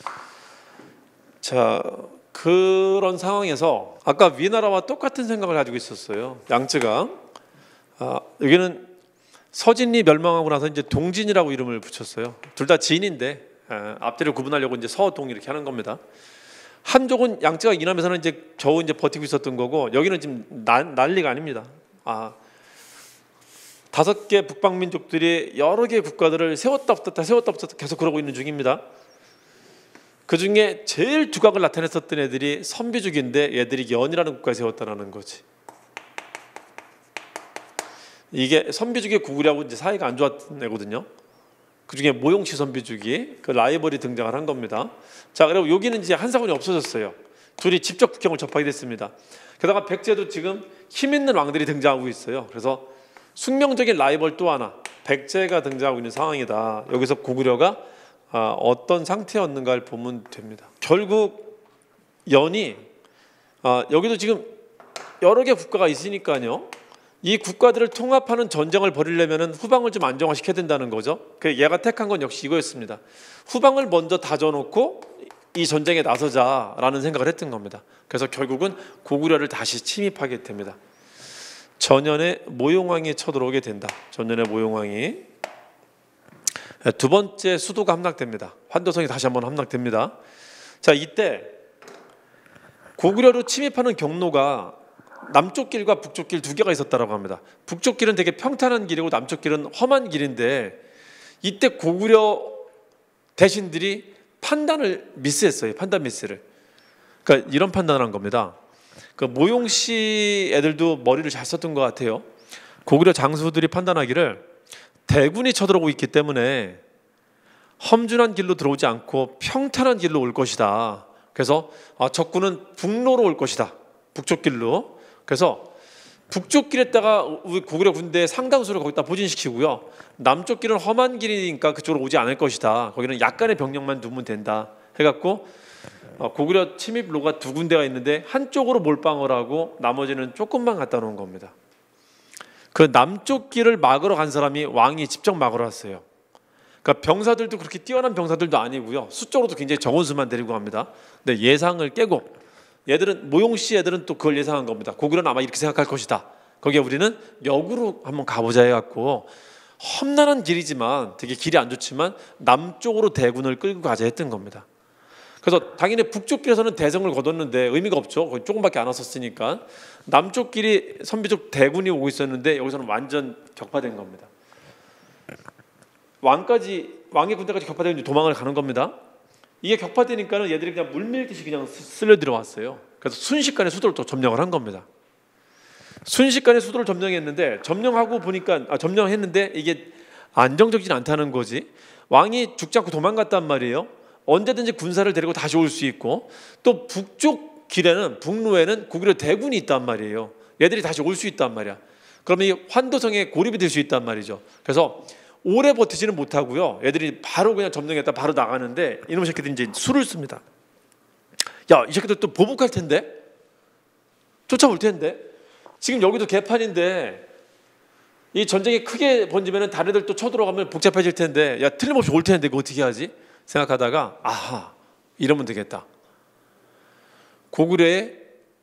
자, 그런 상황에서 아까 위나라와 똑같은 생각을 가지고 있었어요. 양쯔가. 여기는 서진이 멸망하고 나서 이제 동진이라고 이름을 붙였어요. 둘 다 진인데 앞뒤를 구분하려고 이제 서동 이렇게 하는 겁니다. 한족은 양쯔가 이남에서는 이제 겨우 이제 버티고 있었던 거고 여기는 지금 난리가 아닙니다. 5개 북방민족들이 여러 개의 국가들을 세웠다 붙었다 계속 그러고 있는 중입니다. 그 중에 제일 두각을 나타냈었던 애들이 선비족인데 얘들이 연이라는 국가에 세웠다라는 거지. 이게 선비족의 고구려하고 이제 사이가 안 좋았던 애거든요. 그 중에 모용시 선비족이 그 라이벌이 등장을 한 겁니다. 자, 그리고 여기는 이제 한사군이 없어졌어요. 둘이 직접 국경을 접하게 됐습니다. 게다가 백제도 지금 힘 있는 왕들이 등장하고 있어요. 그래서 숙명적인 라이벌 또 하나 백제가 등장하고 있는 상황이다. 여기서 고구려가 어떤 상태였는가를 보면 됩니다. 결국 연이 여기도 지금 여러 개 국가가 있으니까요. 이 국가들을 통합하는 전쟁을 벌이려면 후방을 좀 안정화시켜야 된다는 거죠. 얘가 택한 건 역시 이거였습니다. 후방을 먼저 다져놓고 이 전쟁에 나서자라는 생각을 했던 겁니다. 그래서 결국은 고구려를 다시 침입하게 됩니다. 전연의 모용왕이 쳐들어오게 된다. 전연의 모용왕이 두 번째 수도가 함락됩니다. 환도성이 다시 한번 함락됩니다. 자, 이때 고구려로 침입하는 경로가 남쪽 길과 북쪽 길 두 개가 있었다라고 합니다. 북쪽 길은 되게 평탄한 길이고 남쪽 길은 험한 길인데 이때 고구려 대신들이 판단을 미스했어요. 판단 미스를. 그러니까 이런 판단을 한 겁니다. 그 모용씨 애들도 머리를 잘 썼던 것 같아요. 고구려 장수들이 판단하기를 대군이 쳐들어오고 있기 때문에 험준한 길로 들어오지 않고 평탄한 길로 올 것이다. 그래서 적군은 북로로 올 것이다. 북쪽 길로. 그래서 북쪽 길에다가 우리 고구려 군대 상당수를 거기다 포진시키고요. 남쪽 길은 험한 길이니까 그쪽으로 오지 않을 것이다. 거기는 약간의 병력만 두면 된다. 해갖고 고구려 침입로가 두 군데가 있는데 한쪽으로 몰빵을 하고 나머지는 조금만 갖다 놓은 겁니다. 그 남쪽 길을 막으러 간 사람이 왕이 직접 막으러 왔어요. 그러니까 병사들도 그렇게 뛰어난 병사들도 아니고요. 수적으로도 굉장히 적은 수만 데리고 갑니다. 근데 예상을 깨고 얘들은 모용씨 애들은 또 그걸 예상한 겁니다. 고구려는 아마 이렇게 생각할 것이다. 거기에 우리는 역으로 한번 가보자 해갖고 험난한 길이지만 되게 길이 안 좋지만 남쪽으로 대군을 끌고 가자 했던 겁니다. 그래서 당연히 북쪽 길에서는 대성을 거뒀는데 의미가 없죠. 거기 조금밖에 안 왔었으니까. 남쪽 길이 선비족 대군이 오고 있었는데 여기서는 완전 격파된 겁니다. 왕의 군대까지 격파되고 도망을 가는 겁니다. 이게 격파되니까는 얘들이 그냥 물밀듯이 그냥 쓸려 들어왔어요. 그래서 순식간에 수도를 또 점령을 한 겁니다. 순식간에 수도를 점령했는데 점령했는데 이게 안정적이진 않다는 거지. 왕이 죽지 않고 도망갔단 말이에요. 언제든지 군사를 데리고 다시 올 수 있고 또 북쪽 길에는 북로에는 고구려 대군이 있단 말이에요. 얘들이 다시 올 수 있단 말이야. 그러면 이 환도성에 고립이 될 수 있단 말이죠. 그래서 오래 버티지는 못하고요. 애들이 바로 그냥 점령했다 바로 나가는데 이놈 새끼들이 이제 수를 씁니다. 야, 이 새끼들 또 보복할 텐데, 쫓아올 텐데. 지금 여기도 개판인데 이 전쟁이 크게 번지면은 다른 애들 또 쳐들어가면 복잡해질 텐데, 야, 틀림없이 올 텐데 이거 어떻게 하지? 생각하다가 아하, 이러면 되겠다. 고구려에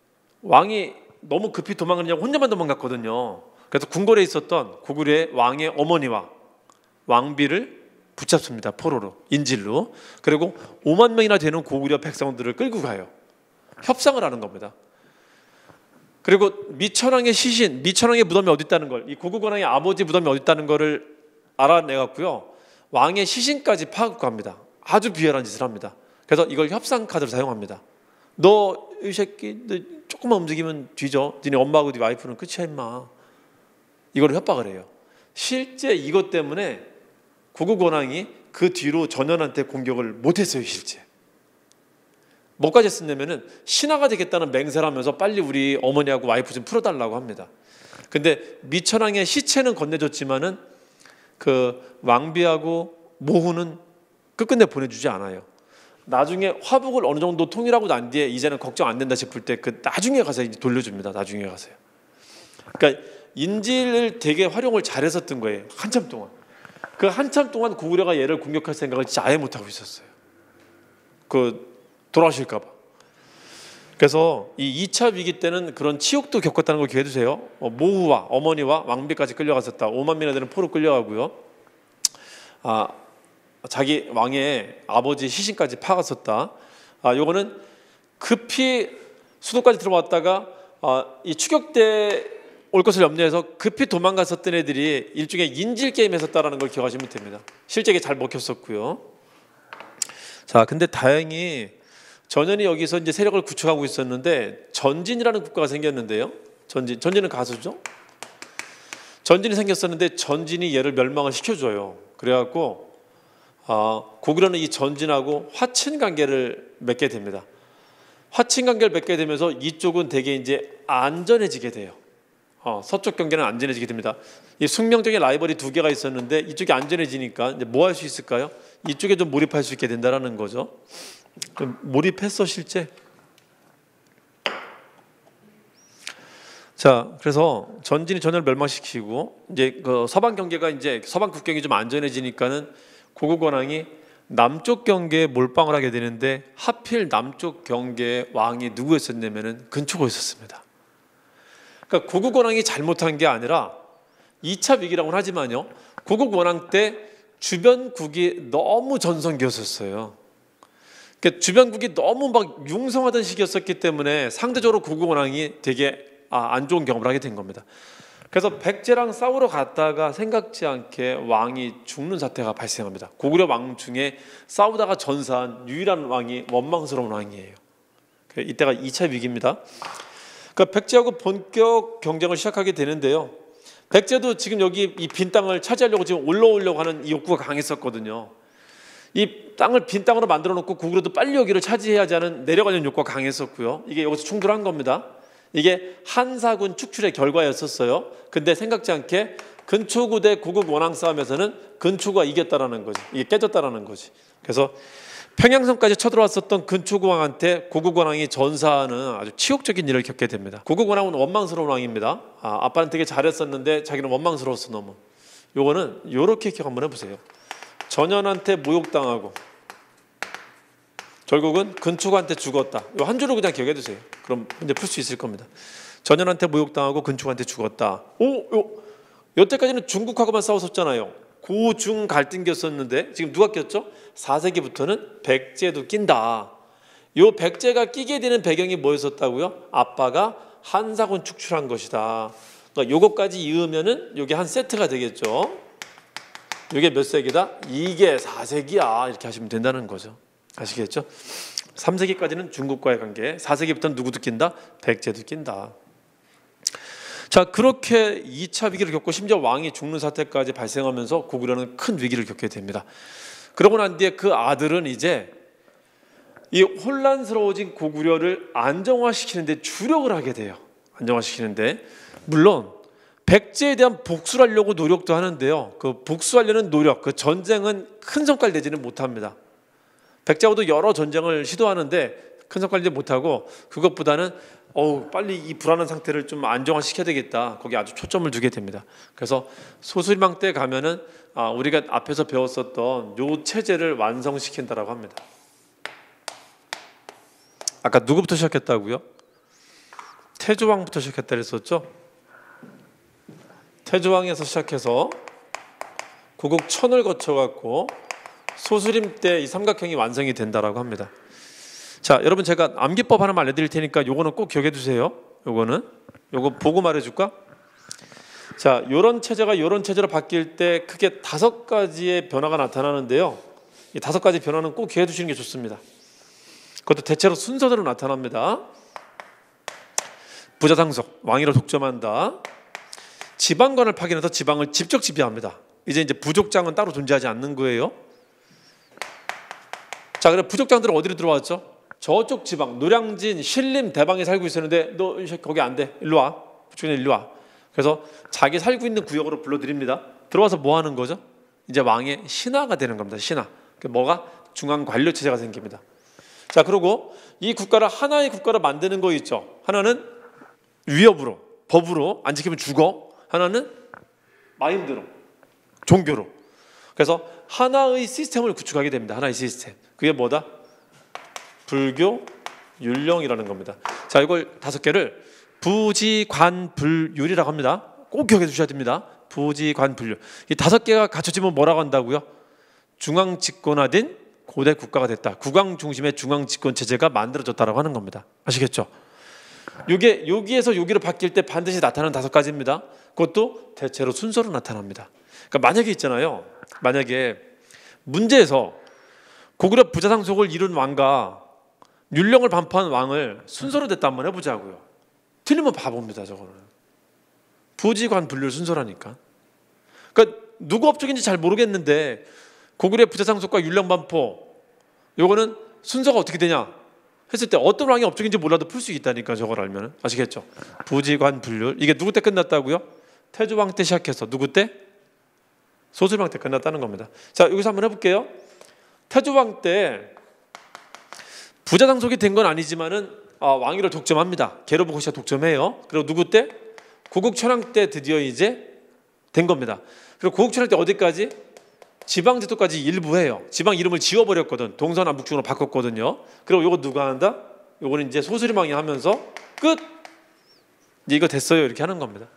왕이 너무 급히 도망가냐고 혼자만 도망갔거든요. 그래서 궁궐에 있었던 고구려의 왕의 어머니와 왕비를 붙잡습니다. 포로로, 인질로. 그리고 5만 명이나 되는 고구려 백성들을 끌고 가요. 협상을 하는 겁니다. 그리고 미천왕의 시신, 미천왕의 무덤이 어디 있다는 걸, 이 고구려왕의 아버지 무덤이 어디 있다는 거를 알아내갖고요, 왕의 시신까지 파악하고 합니다. 아주 비열한 짓을 합니다. 그래서 이걸 협상 카드로 사용합니다. 너 이 새끼, 너 조금만 움직이면 뒤져. 니네 엄마하고 네 와이프는 끝이야 임마. 이걸 협박을 해요. 실제 이것 때문에 고국원왕이 그 뒤로 전현한테 공격을 못했어요. 실제 뭐까지 했었냐면은 신하가 되겠다는 맹세를 하면서 빨리 우리 어머니하고 와이프 좀 풀어달라고 합니다. 근데 미천왕의 시체는 건네줬지만은 그 왕비하고 모후는 끝끝내 보내주지 않아요. 나중에 화북을 어느 정도 통일하고 난 뒤에 이제는 걱정 안 된다 싶을 때 그 나중에 가서 이제 돌려줍니다. 나중에 가서요. 그러니까 인질을 되게 활용을 잘했었던 거예요. 한참 동안. 그 한참 동안 고구려가 얘를 공격할 생각을 진짜 아예 못 하고 있었어요. 그 돌아오실까 봐. 그래서 이 2차 위기 때는 그런 치욕도 겪었다는 걸 기억해 두세요. 모후와 어머니와 왕비까지 끌려갔었다. 5만 명이나 되는 포로 끌려가고요. 자기 왕의 아버지 시신까지 파갔었다. 요거는 급히 수도까지 들어왔다가 이 추격대 올 것을 염려해서 급히 도망갔었던 애들이 일종의 인질 게임 했었다라는 걸 기억하시면 됩니다. 실제 이게 잘 먹혔었고요. 자, 근데 다행히 전현이 여기서 이제 세력을 구축하고 있었는데 전진이라는 국가가 생겼는데요. 전진은 가수죠. 전진이 생겼었는데 전진이 얘를 멸망을 시켜줘요. 그래갖고 고구려는 이 전진하고 화친 관계를 맺게 됩니다. 화친 관계를 맺게 되면서 이쪽은 되게 이제 안전해지게 돼요. 서쪽 경계는 안전해지게 됩니다. 이 숙명적인 라이벌이 두 개가 있었는데 이쪽이 안전해지니까 이제 뭐 할 수 있을까요? 이쪽에 좀 몰입할 수 있게 된다라는 거죠. 몰입했어 실제. 자, 그래서 전진이 전열을 멸망시키고 이제 그 서방 경계가 이제 서방 국경이 좀 안전해지니까는 고국 원왕이 남쪽 경계에 몰빵을 하게 되는데 하필 남쪽 경계의 왕이 누구였었냐면은 근초고였었습니다. 그러니까 고국 원왕이 잘못한 게 아니라 2차 위기라고는 하지만요. 고국 원왕 때 주변국이 너무 전성기였었어요. 그러니까 주변국이 너무 막 융성하던 시기였었기 때문에 상대적으로 고국 원왕이 되게 안 좋은 경험을 하게 된 겁니다. 그래서 백제랑 싸우러 갔다가 생각지 않게 왕이 죽는 사태가 발생합니다. 고구려 왕 중에 싸우다가 전사한 유일한 왕이 원망스러운 왕이에요. 이때가 2차 위기입니다. 그러니까 백제하고 본격 경쟁을 시작하게 되는데요. 백제도 지금 여기 이 빈 땅을 차지하려고 지금 올라오려고 하는 이 욕구가 강했었거든요. 이 땅을 빈 땅으로 만들어 놓고 고구려도 빨리 여기를 차지해야지 하는 내려가려는 욕구가 강했었고요. 이게 여기서 충돌한 겁니다. 이게 한사군 축출의 결과였었어요. 근데 생각지 않게 근초구 대 고국 원왕 싸움에서는 근초구가 이겼다라는 거지. 이게 깨졌다라는 거지. 그래서 평양성까지 쳐들어왔었던 근초구 왕한테 고국 원왕이 전사하는 아주 치욕적인 일을 겪게 됩니다. 고국 원왕은 원망스러운 왕입니다. 아빠는 되게 잘했었는데 자기는 원망스러웠어 너무. 요거는 요렇게 기억 한번 해보세요. 전현한테 모욕당하고 결국은 근초구한테 죽었다. 요 한 줄을 그냥 기억해 두세요. 그럼 이제 풀 수 있을 겁니다. 전현한테 모욕당하고 근초구한테 죽었다. 여태까지는 중국하고만 싸웠었잖아요. 고중 갈등기였었는데 지금 누가 꼈죠? 4세기부터는 백제도 낀다. 요 백제가 끼게 되는 배경이 뭐였었다고요? 아빠가 한사군 축출한 것이다. 그러니까 요것까지 이으면은 요게 한 세트가 되겠죠. 요게 몇 세기다? 이게 4세기야. 이렇게 하시면 된다는 거죠. 아시겠죠? 3세기까지는 중국과의 관계, 4세기부터는 누구도 낀다? 백제도 낀다. 자, 그렇게 2차 위기를 겪고 심지어 왕이 죽는 사태까지 발생하면서 고구려는 큰 위기를 겪게 됩니다. 그러고 난 뒤에 그 아들은 이제 이 혼란스러워진 고구려를 안정화시키는데 주력을 하게 돼요. 안정화시키는데 물론 백제에 대한 복수를 하려고 노력도 하는데요. 그 복수하려는 노력, 그 전쟁은 큰 성과를 내지는 못합니다. 백제하고도 여러 전쟁을 시도하는데 큰 성과를 내지 못하고 그것보다는 빨리 이 불안한 상태를 좀 안정화시켜야 되겠다. 거기 아주 초점을 두게 됩니다. 그래서 소수림왕 때 가면은 우리가 앞에서 배웠었던 요 체제를 완성시킨다라고 합니다. 아까 누구부터 시작했다고요? 태조왕부터 시작했다 그랬었죠. 태조왕에서 시작해서 고국 천을 거쳐갖고 소수림 때 이 삼각형이 완성이 된다라고 합니다. 자, 여러분 제가 암기법 하나 알려드릴 테니까 요거는 꼭 기억해 두세요. 요거 보고 말해줄까? 자, 요런 체제가 요런 체제로 바뀔 때 크게 5가지의 변화가 나타나는데요. 이 5가지 변화는 꼭 기억해 두시는 게 좋습니다. 그것도 대체로 순서대로 나타납니다. 부자상속, 왕위를 독점한다. 지방관을 파견해서 지방을 직접 지배합니다. 이제 부족장은 따로 존재하지 않는 거예요. 자, 그래 부족장들은 어디로 들어왔죠? 저쪽 지방, 노량진, 신림, 대방에 살고 있었는데 너 거기 안 돼. 일로 와. 부족장 일로 와. 그래서 자기 살고 있는 구역으로 불러드립니다. 들어와서 뭐 하는 거죠? 이제 왕의 신하가 되는 겁니다. 신하. 뭐가? 중앙 관료 체제가 생깁니다. 자, 그리고 이 국가를 하나의 국가로 만드는 거 있죠. 하나는 위협으로, 법으로 안 지키면 죽어. 하나는 마인드로, 종교로. 그래서 하나의 시스템을 구축하게 됩니다. 하나의 시스템. 그게 뭐다? 불교, 율령이라는 겁니다. 자, 이걸 5개를 부지관불율이라고 합니다. 꼭 기억해 주셔야 됩니다. 부지관불율. 이 5개가 갖춰지면 뭐라고 한다고요? 중앙 집권화된 고대 국가가 됐다. 국왕 중심의 중앙 집권 체제가 만들어졌다라고 하는 겁니다. 아시겠죠? 이게 여기에서 여기로 바뀔 때 반드시 나타나는 5가지입니다. 그것도 대체로 순서로 나타납니다. 그러니까 만약에 있잖아요. 만약에 문제에서 고구려 부자상속을 이룬 왕과 율령을 반포한 왕을 순서로 됐다 한번 해보자고요. 틀리면 바보입니다. 저거는 부지관불율 순서라니까. 그러니까 누구 업적인지 잘 모르겠는데 고구려 부자상속과 율령 반포 요거는 순서가 어떻게 되냐 했을 때 어떤 왕의 업적인지 몰라도 풀 수 있다니까. 저걸 알면. 아시겠죠? 부지관불율. 이게 누구 때 끝났다고요? 태조왕 때 시작해서 누구 때? 소수림왕 때 끝났다는 겁니다. 자, 여기서 한번 해볼게요. 태조왕 때 부자상속이 된 건 아니지만은 왕위를 독점합니다. 게르보고시아 독점해요. 그리고 누구 때? 고국천왕 때 드디어 이제 된 겁니다. 그리고 고국천왕 때 어디까지? 지방제도까지 일부 해요. 지방 이름을 지워버렸거든. 동서남북중으로 바꿨거든요. 그리고 요거 누가 한다? 요거는 이제 소수림왕이 하면서 끝. 이제 이거 됐어요. 이렇게 하는 겁니다.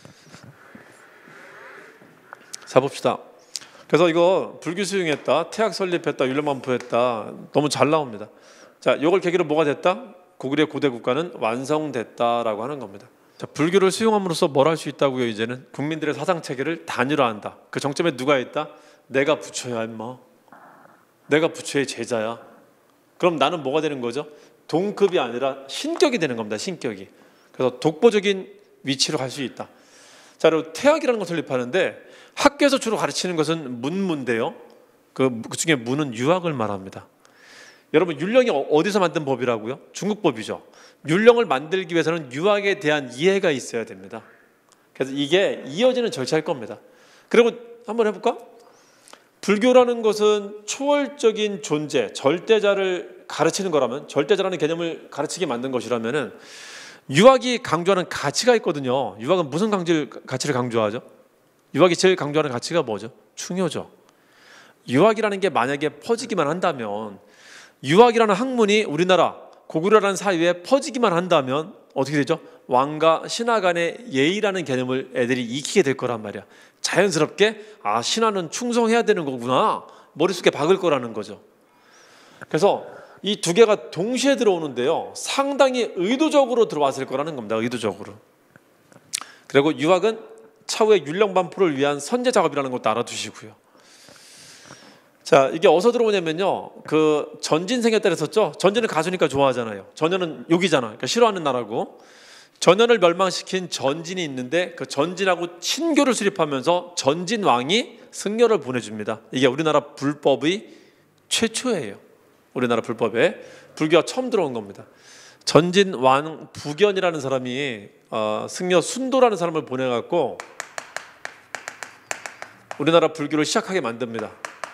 자, 봅시다. 그래서 이거 불교 수용했다, 태학 설립했다, 율령 반포했다. 너무 잘 나옵니다. 자, 요걸 계기로 뭐가 됐다? 고구려 고대 국가는 완성됐다라고 하는 겁니다. 자, 불교를 수용함으로써 뭘 할 수 있다고요? 이제는 국민들의 사상 체계를 단일화한다. 그 정점에 누가 있다? 내가 부처야 임마. 내가 부처의 제자야. 그럼 나는 뭐가 되는 거죠? 동급이 아니라 신격이 되는 겁니다. 신격이. 그래서 독보적인 위치로 갈 수 있다. 자, 그리고 태학이라는 걸 설립하는데 학교에서 주로 가르치는 것은 문문인데요. 그 중에 문은 유학을 말합니다. 여러분, 율령이 어디서 만든 법이라고요? 중국 법이죠. 율령을 만들기 위해서는 유학에 대한 이해가 있어야 됩니다. 그래서 이게 이어지는 절차일 겁니다. 그리고 한번 해볼까? 불교라는 것은 초월적인 존재, 절대자를 가르치는 거라면, 절대자라는 개념을 가르치게 만든 것이라면은 유학이 강조하는 가치가 있거든요. 유학은 무슨 가치를 강조하죠? 유학이 제일 강조하는 가치가 뭐죠? 충효죠. 유학이라는 게 만약에 퍼지기만 한다면, 유학이라는 학문이 우리나라 고구려라는 사회에 퍼지기만 한다면 어떻게 되죠? 왕과 신하 간의 예의라는 개념을 애들이 익히게 될 거란 말이야. 자연스럽게 신하는 충성해야 되는 거구나, 머릿속에 박을 거라는 거죠. 그래서 이 2개가 동시에 들어오는데요, 상당히 의도적으로 들어왔을 거라는 겁니다. 의도적으로. 그리고 유학은 차후에 율령 반포를 위한 선제 작업이라는 것도 알아두시고요. 자, 이게 어디서 들어오냐면요, 그 전진생에 따라서죠. 전진은 가수니까 좋아하잖아요. 전현은 욕이잖아. 그러니까 싫어하는 나라고. 전현을 멸망시킨 전진이 있는데 그 전진하고 친교를 수립하면서 전진 왕이 승려를 보내줍니다. 이게 우리나라 불법의 최초예요. 우리나라 불법에 불교가 처음 들어온 겁니다. 전진 왕 부견이라는 사람이 승려 순도라는 사람을 보내갖고 우리나라 불교를 시작하게 만듭니다.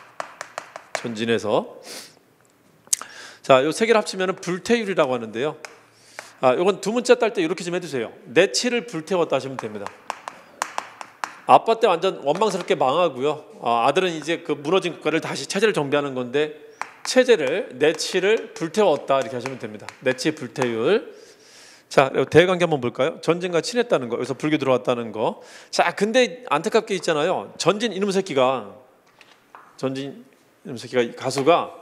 전진에서. 자, 요 3개를 합치면 불태율이라고 하는데요. 요건 2문자 딸 때 이렇게 좀 해주세요. 내 치를 불태웠다 하시면 됩니다. 아빠 때 완전 원망스럽게 망하고요. 아들은 이제 그 무너진 국가를 다시 체제를 정비하는 건데, 체제를 내 치를 불태웠다 이렇게 하시면 됩니다. 내 치 불태율. 자, 대관계 한번 볼까요? 전진과 친했다는 거, 여기서 불교 들어왔다는 거. 자, 근데 안타깝게 있잖아요. 전진 이놈 새끼가 가수가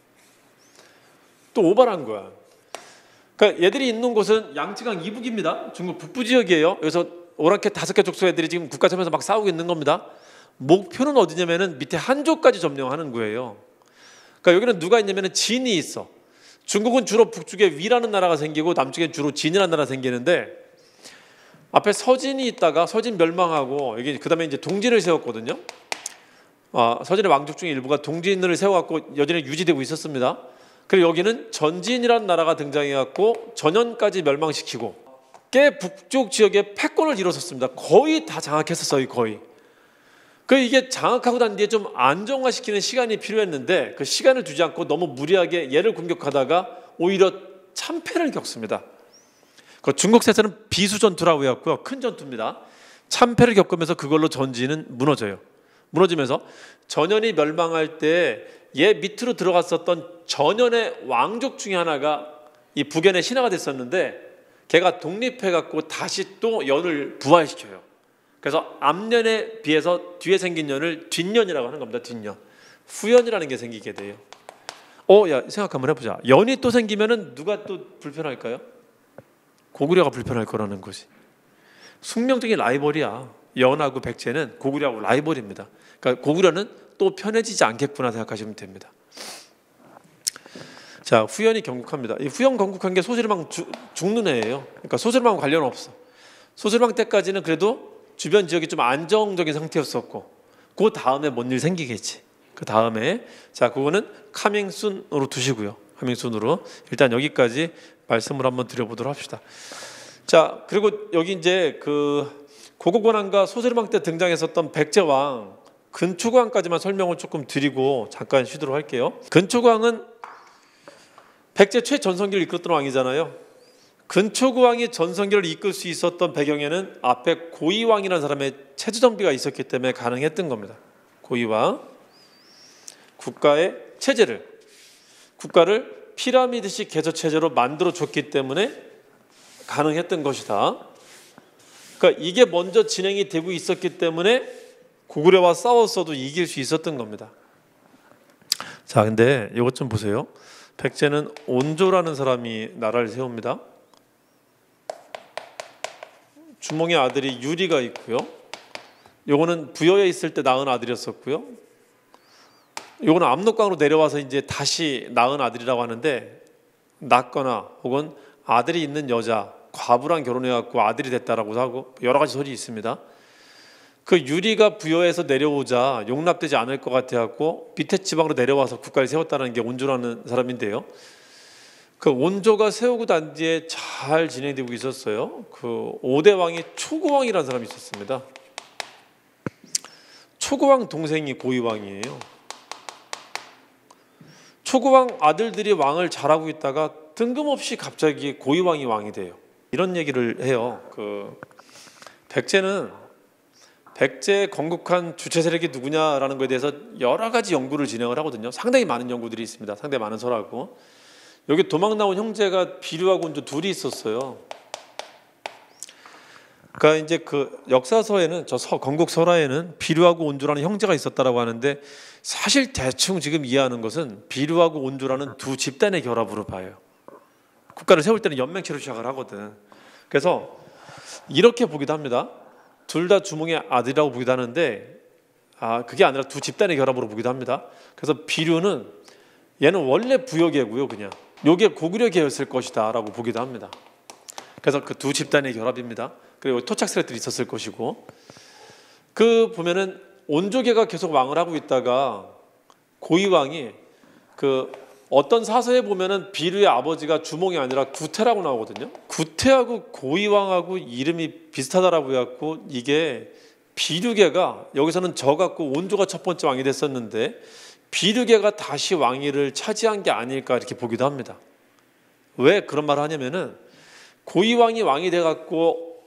또 오바한 거야. 그러니까 얘들이 있는 곳은 양쯔강 이북입니다. 중국 북부 지역이에요. 여기서 오랑캐 5개 족속 애들이 지금 국가점에서 막 싸우고 있는 겁니다. 목표는 어디냐면은 밑에 한족까지 점령하는 거예요. 그러니까 여기는 누가 있냐면은 진이 있어. 중국은 주로 북쪽에 위라는 나라가 생기고 남쪽에 주로 진이라는 나라가 생기는데 앞에 서진이 있다가 서진 멸망하고 여기 그다음에 이제 동진을 세웠거든요. 서진의 왕족 중에 일부가 동진을 세워갖고 여전히 유지되고 있었습니다. 그리고 여기는 전진이라는 나라가 등장해갖고 전현까지 멸망시키고 꽤 북쪽 지역에 패권을 이뤘었습니다. 거의 다 장악했었어요. 거의. 이게 장악하고 난 뒤에 좀 안정화시키는 시간이 필요했는데 그 시간을 두지 않고 너무 무리하게 얘를 공격하다가 오히려 참패를 겪습니다. 그 중국에서는 비수전투라고 해왔고요. 큰 전투입니다. 참패를 겪으면서 그걸로 전진은 무너져요. 무너지면서 전현이 멸망할 때 얘 밑으로 들어갔었던 전현의 왕족 중에 하나가 이 북연의 신하가 됐었는데 걔가 독립해갖고 다시 또 연을 부활시켜요. 그래서 앞년에 비해서 뒤에 생긴 년을 뒷년이라고 하는 겁니다. 뒷년. 후연이라는 게 생기게 돼요. 야, 생각 한번 해보자. 연이 또 생기면은 누가 또 불편할까요? 고구려가 불편할 거라는 것이. 숙명적인 라이벌이야. 연하고 백제는 고구려하고 라이벌입니다. 그러니까 고구려는 또 편해지지 않겠구나 생각하시면 됩니다. 자, 후연이 건국합니다. 이 후연 건국한 게 소실망 죽는 해예요. 그러니까 소실망과 관련 없어. 소실망 때까지는 그래도 주변 지역이 좀 안정적인 상태였었고 그 다음에 뭔 일 생기겠지. 그 다음에 자, 그거는 카밍순으로 두시고요. 카밍순으로 일단 여기까지 말씀을 한번 드려보도록 합시다. 자, 그리고 여기 이제 그 고국원왕과 소실망 때 등장했었던 백제왕 근초고왕까지만 설명을 조금 드리고 잠깐 쉬도록 할게요. 근초고왕은 백제 최전성기를 이끌었던 왕이잖아요. 근초고왕이 전성기를 이끌 수 있었던 배경에는 앞에 고이왕이라는 사람의 체제 정비가 있었기 때문에 가능했던 겁니다. 고이왕 국가의 체제를 국가를 피라미드식 개조 체제로 만들어 줬기 때문에 가능했던 것이다. 그러니까 이게 먼저 진행이 되고 있었기 때문에 고구려와 싸웠어도 이길 수 있었던 겁니다. 자, 근데 이것 좀 보세요. 백제는 온조라는 사람이 나라를 세웁니다. 주몽의 아들이 유리가 있고요. 요거는 부여에 있을 때 낳은 아들이었었고요. 요거는 압록강으로 내려와서 이제 다시 낳은 아들이라고 하는데 낳거나 혹은 아들이 있는 여자 과부랑 결혼해갖고 아들이 됐다라고 하고 여러 가지 소리 있습니다. 그 유리가 부여에서 내려오자 용납되지 않을 것 같아갖고 밑에 지방으로 내려와서 국가를 세웠다는 게 온조라는 사람인데요. 그 온조가 세우고 난 뒤에 잘 진행되고 있었어요. 그 5대 왕이 초고왕이라는 사람이 있었습니다. 초고왕 동생이 고이왕이에요. 초고왕 아들들이 왕을 잘하고 있다가 뜬금없이 갑자기 고이왕이 왕이 돼요. 이런 얘기를 해요. 그 백제 건국한 주체 세력이 누구냐라는 것에 대해서 여러 가지 연구를 진행을 하거든요. 상당히 많은 연구들이 있습니다. 상당히 많은 설하고 여기 도망 나온 형제가 비류하고 온조 둘이 있었어요. 그러니까 이제 그 역사서에는 건국 설화에는 비류하고 온조라는 형제가 있었다라고 하는데 사실 대충 지금 이해하는 것은 비류하고 온조라는 두 집단의 결합으로 봐요. 국가를 세울 때는 연맹체로 시작을 하거든. 그래서 이렇게 보기도 합니다. 둘 다 주몽의 아들이라고 보기도 하는데 그게 아니라 두 집단의 결합으로 보기도 합니다. 그래서 비류는 얘는 원래 부여계고요. 그냥 요게 고구려계였을 것이다 라고 보기도 합니다. 그래서 그 두 집단의 결합입니다. 그리고 토착 세력들이 있었을 것이고 그 보면은 온조계가 계속 왕을 하고 있다가 고이왕이 그 어떤 사서에 보면은 비류의 아버지가 주몽이 아니라 구태라고 나오거든요. 구태하고 고이왕하고 이름이 비슷하다라고 해갖고 이게 비류계가 여기서는 저 갖고 온조가 첫 번째 왕이 됐었는데 비류계가 다시 왕위를 차지한 게 아닐까 이렇게 보기도 합니다. 왜 그런 말을 하냐면은 고이왕이 왕이 돼갖고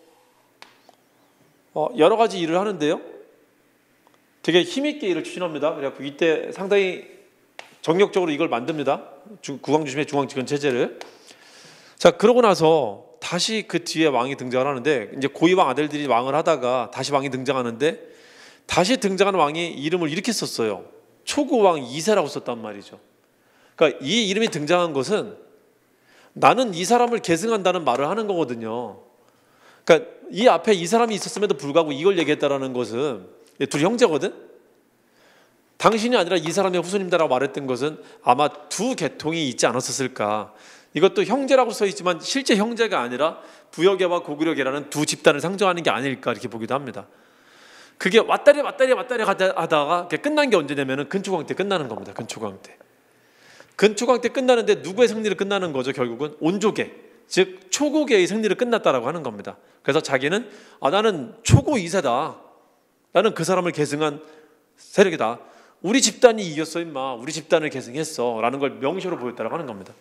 여러 가지 일을 하는데요. 되게 힘있게 일을 추진합니다. 그래갖고 이때 상당히 정력적으로 이걸 만듭니다. 국왕 중심의 중앙집권 체제를. 자, 그러고 나서 다 다시 그 뒤에 왕이 등장을 하는데 이제 고이왕 아들들이 왕을 하다가 다시 왕이 등장하는데 다시 등장한 왕이 이름을 이렇게 썼어요. 초고왕 이세라고 썼단 말이죠. 그러니까 이 이름이 등장한 것은 나는 이 사람을 계승한다는 말을 하는 거거든요. 그러니까 이 앞에 이 사람이 있었음에도 불구하고 이걸 얘기했다라는 것은 둘이 형제거든. 당신이 아니라 이 사람의 후손입니다라고 말했던 것은 아마 두 계통이 있지 않았었을까. 이것도 형제라고 써 있지만 실제 형제가 아니라 부여계와 고구려계라는 두 집단을 상징하는 게 아닐까 이렇게 보기도 합니다. 그게 왔다리 하다가 끝난 게 언제냐면은 근초광 때 끝나는 겁니다. 근초광 때. 근초광 때 끝나는데 누구의 승리를 끝나는 거죠? 결국은 온조계, 즉 초고계의 승리를 끝났다라고 하는 겁니다. 그래서 자기는 나는 초고 2세다. 나는 그 사람을 계승한 세력이다. 우리 집단이 이겼어 임마. 우리 집단을 계승했어 라는 걸 명시로 보였다라고 하는 겁니다.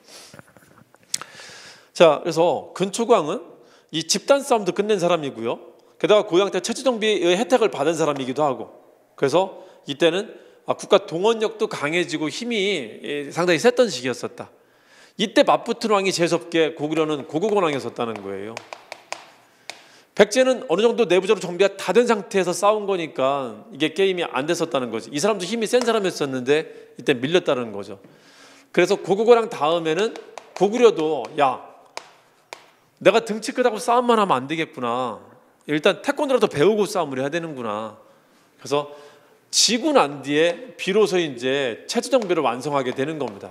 자, 그래서 근초광은 이 집단 싸움도 끝낸 사람이고요. 게다가 고향 때 체제정비의 혜택을 받은 사람이기도 하고, 그래서 이때는 국가 동원력도 강해지고 힘이 상당히 셌던 시기였었다. 이때 맞붙은 왕이 재수없게 고구려는 고국원왕이었다는 거예요. 백제는 어느 정도 내부적으로 정비가 다 된 상태에서 싸운 거니까 이게 게임이 안 됐었다는 거지. 이 사람도 힘이 센 사람이었었는데 이때 밀렸다는 거죠. 그래서 고국원왕 다음에는 고구려도 야, 내가 등치 크다고 싸움만 하면 안 되겠구나. 일단 태권도라도 배우고 싸움을 해야 되는구나. 그래서 지고 난 뒤에 비로소 이제 체제정비를 완성하게 되는 겁니다.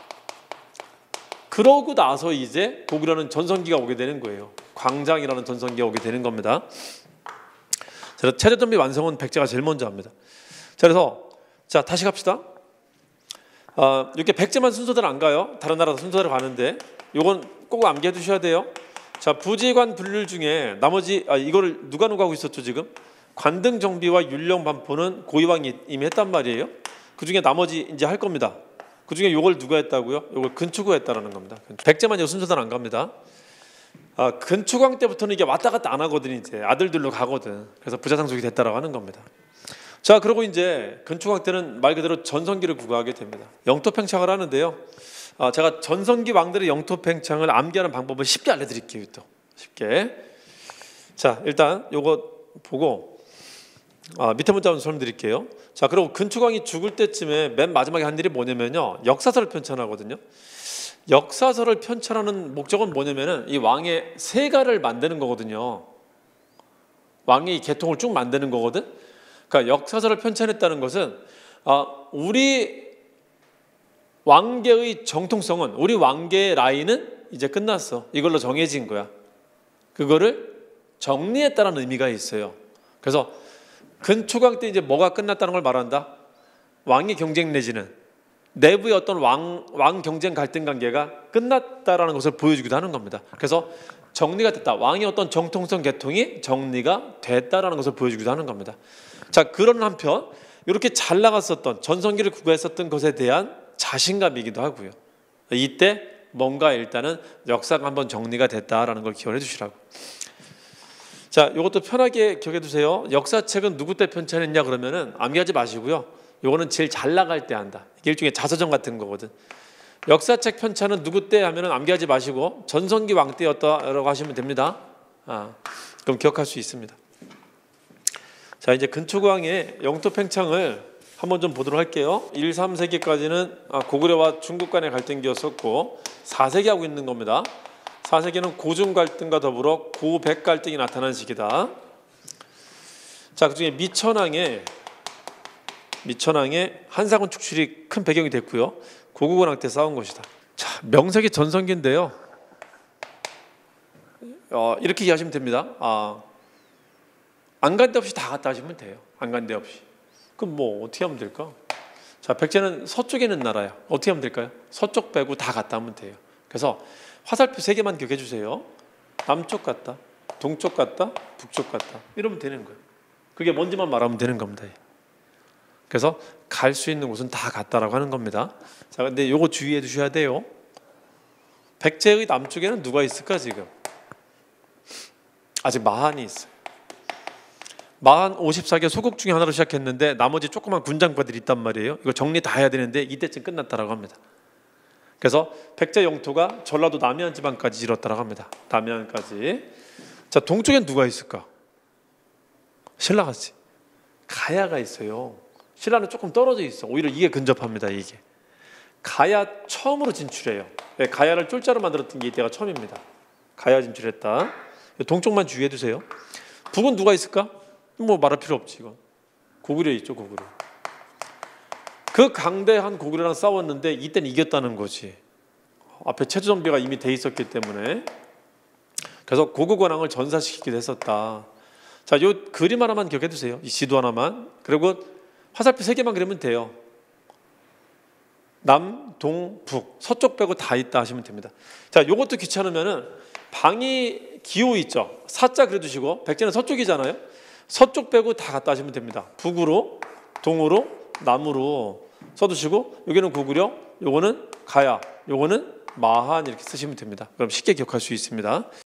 그러고 나서 이제 고구려는 전성기가 오게 되는 거예요. 광장이라는 전성기가 오게 되는 겁니다. 그래서 체제정비 완성은 백제가 제일 먼저 합니다. 자, 그래서 자 다시 갑시다. 이렇게 백제만 순서대로 안 가요. 다른 나라도 순서대로 가는데 이건 꼭 암기해 두셔야 돼요. 자, 부지관 분류 중에 나머지 이거를 누가 하고 있었죠 지금? 관등 정비와 율령 반포는 고이왕이 이미 했단 말이에요. 그 중에 나머지 이제 할 겁니다. 그 중에 요걸 누가 했다고요? 요걸 근초가 했다라는 겁니다. 백제만 요 순서대로 안 갑니다. 근초광 때부터는 이게 왔다 갔다 안 하거든. 이제 아들들로 가거든. 그래서 부자상속이 됐다라고 하는 겁니다. 자, 그리고 이제 근초광 때는 말 그대로 전성기를 구가하게 됩니다. 영토팽창을 하는데요. 제가 전성기 왕들의 영토팽창을 암기하는 방법을 쉽게 알려드릴게요. 또 쉽게. 자, 일단 요거 보고 밑에 문자 한번 설명드릴게요. 자, 그리고 근초광이 죽을 때쯤에 맨 마지막에 한 일이 뭐냐면요, 역사서를 편찬하거든요. 역사서를 편찬하는 목적은 뭐냐면은 이 왕의 세가를 만드는 거거든요. 왕의 계통을 쭉 만드는 거거든. 그러니까 역사서를 편찬했다는 것은 우리 왕계의 정통성은, 우리 왕계의 라인은 이제 끝났어. 이걸로 정해진 거야. 그거를 정리했다는 의미가 있어요. 그래서 근초광 때 이제 뭐가 끝났다는 걸 말한다. 왕의 경쟁 내지는 내부의 어떤 왕 경쟁 갈등 관계가 끝났다라는 것을 보여주기도 하는 겁니다. 그래서 정리가 됐다. 왕의 어떤 정통성 계통이 정리가 됐다라는 것을 보여주기도 하는 겁니다. 자, 그런 한편 이렇게 잘 나갔었던 전성기를 구가했었던 것에 대한 자신감이기도 하고요. 이때 뭔가 일단은 역사가 한번 정리가 됐다라는 걸 기억해 주시라고. 자, 이것도 편하게 기억해 두세요. 역사책은 누구 때 편찬했냐 그러면은 암기하지 마시고요. 요거는 제일 잘 나갈 때 한다. 이게 일종의 자서전 같은 거거든. 역사책 편찬은 누구 때 하면은 암기하지 마시고 전성기 왕 때였다라고 하시면 됩니다. 그럼 기억할 수 있습니다. 자, 이제 근초광의 영토팽창을 한번 좀 보도록 할게요. 1, 3세기까지는 고구려와 중국 간의 갈등기였었고 4세기 하고 있는 겁니다. 4세기는 고중 갈등과 더불어 고백 갈등이 나타난 시기다. 자, 그중에 미천왕의 한사군 축출이 큰 배경이 됐고요. 고구려왕 때 싸운 것이다. 자, 명색이 전성기인데요. 이렇게 이해하시면 됩니다. 안 간 데 없이 다 갔다 하시면 돼요. 안 간 데 없이. 그럼 뭐 어떻게 하면 될까? 자, 백제는 서쪽에 있는 나라야. 어떻게 하면 될까요? 서쪽 빼고 다 갔다 하면 돼요. 그래서 화살표 3개만 기억해 주세요. 남쪽 갔다, 동쪽 갔다, 북쪽 갔다. 이러면 되는 거예요. 그게 뭔지만 말하면 되는 겁니다. 그래서 갈 수 있는 곳은 다 갔다라고 하는 겁니다. 자, 근데 요거 주의해 두셔야 돼요. 백제의 남쪽에는 누가 있을까 지금? 아직 마한이 있어요. 마한 54개 소국 중에 하나로 시작했는데 나머지 조그만 군장과들이 있단 말이에요. 이거 정리 다 해야 되는데 이때쯤 끝났다라고 합니다. 그래서 백제 영토가 전라도 남해안 지방까지 이뤘다고 합니다. 남해안까지. 자, 동쪽엔 누가 있을까? 신라가지. 가야가 있어요. 신라는 조금 떨어져 있어. 오히려 이게 근접합니다. 이게. 가야 처음으로 진출해요. 가야를 쫄자로 만들었던 게 이때가 처음입니다. 가야 진출했다. 동쪽만 주의해 두세요. 북은 누가 있을까? 뭐 말할 필요 없지. 이건 고구려 있죠. 고구려. 그 강대한 고구려랑 싸웠는데 이때는 이겼다는 거지. 앞에 체제 정비가 이미 돼 있었기 때문에. 그래서 고구 권항을 전사시키기도 했었다. 자, 요 그림 하나만 기억해 두세요. 이 지도 하나만. 그리고 화살표 3개만 그리면 돼요. 남, 동, 북, 서쪽 빼고 다 있다 하시면 됩니다. 자, 요것도 귀찮으면은 방위 기호 있죠. 사자 그려두시고, 백제는 서쪽이잖아요. 서쪽 빼고 다 갔다 하시면 됩니다. 북으로, 동으로, 남으로 써두시고, 여기는 고구려, 요거는 가야, 요거는 마한 이렇게 쓰시면 됩니다. 그럼 쉽게 기억할 수 있습니다.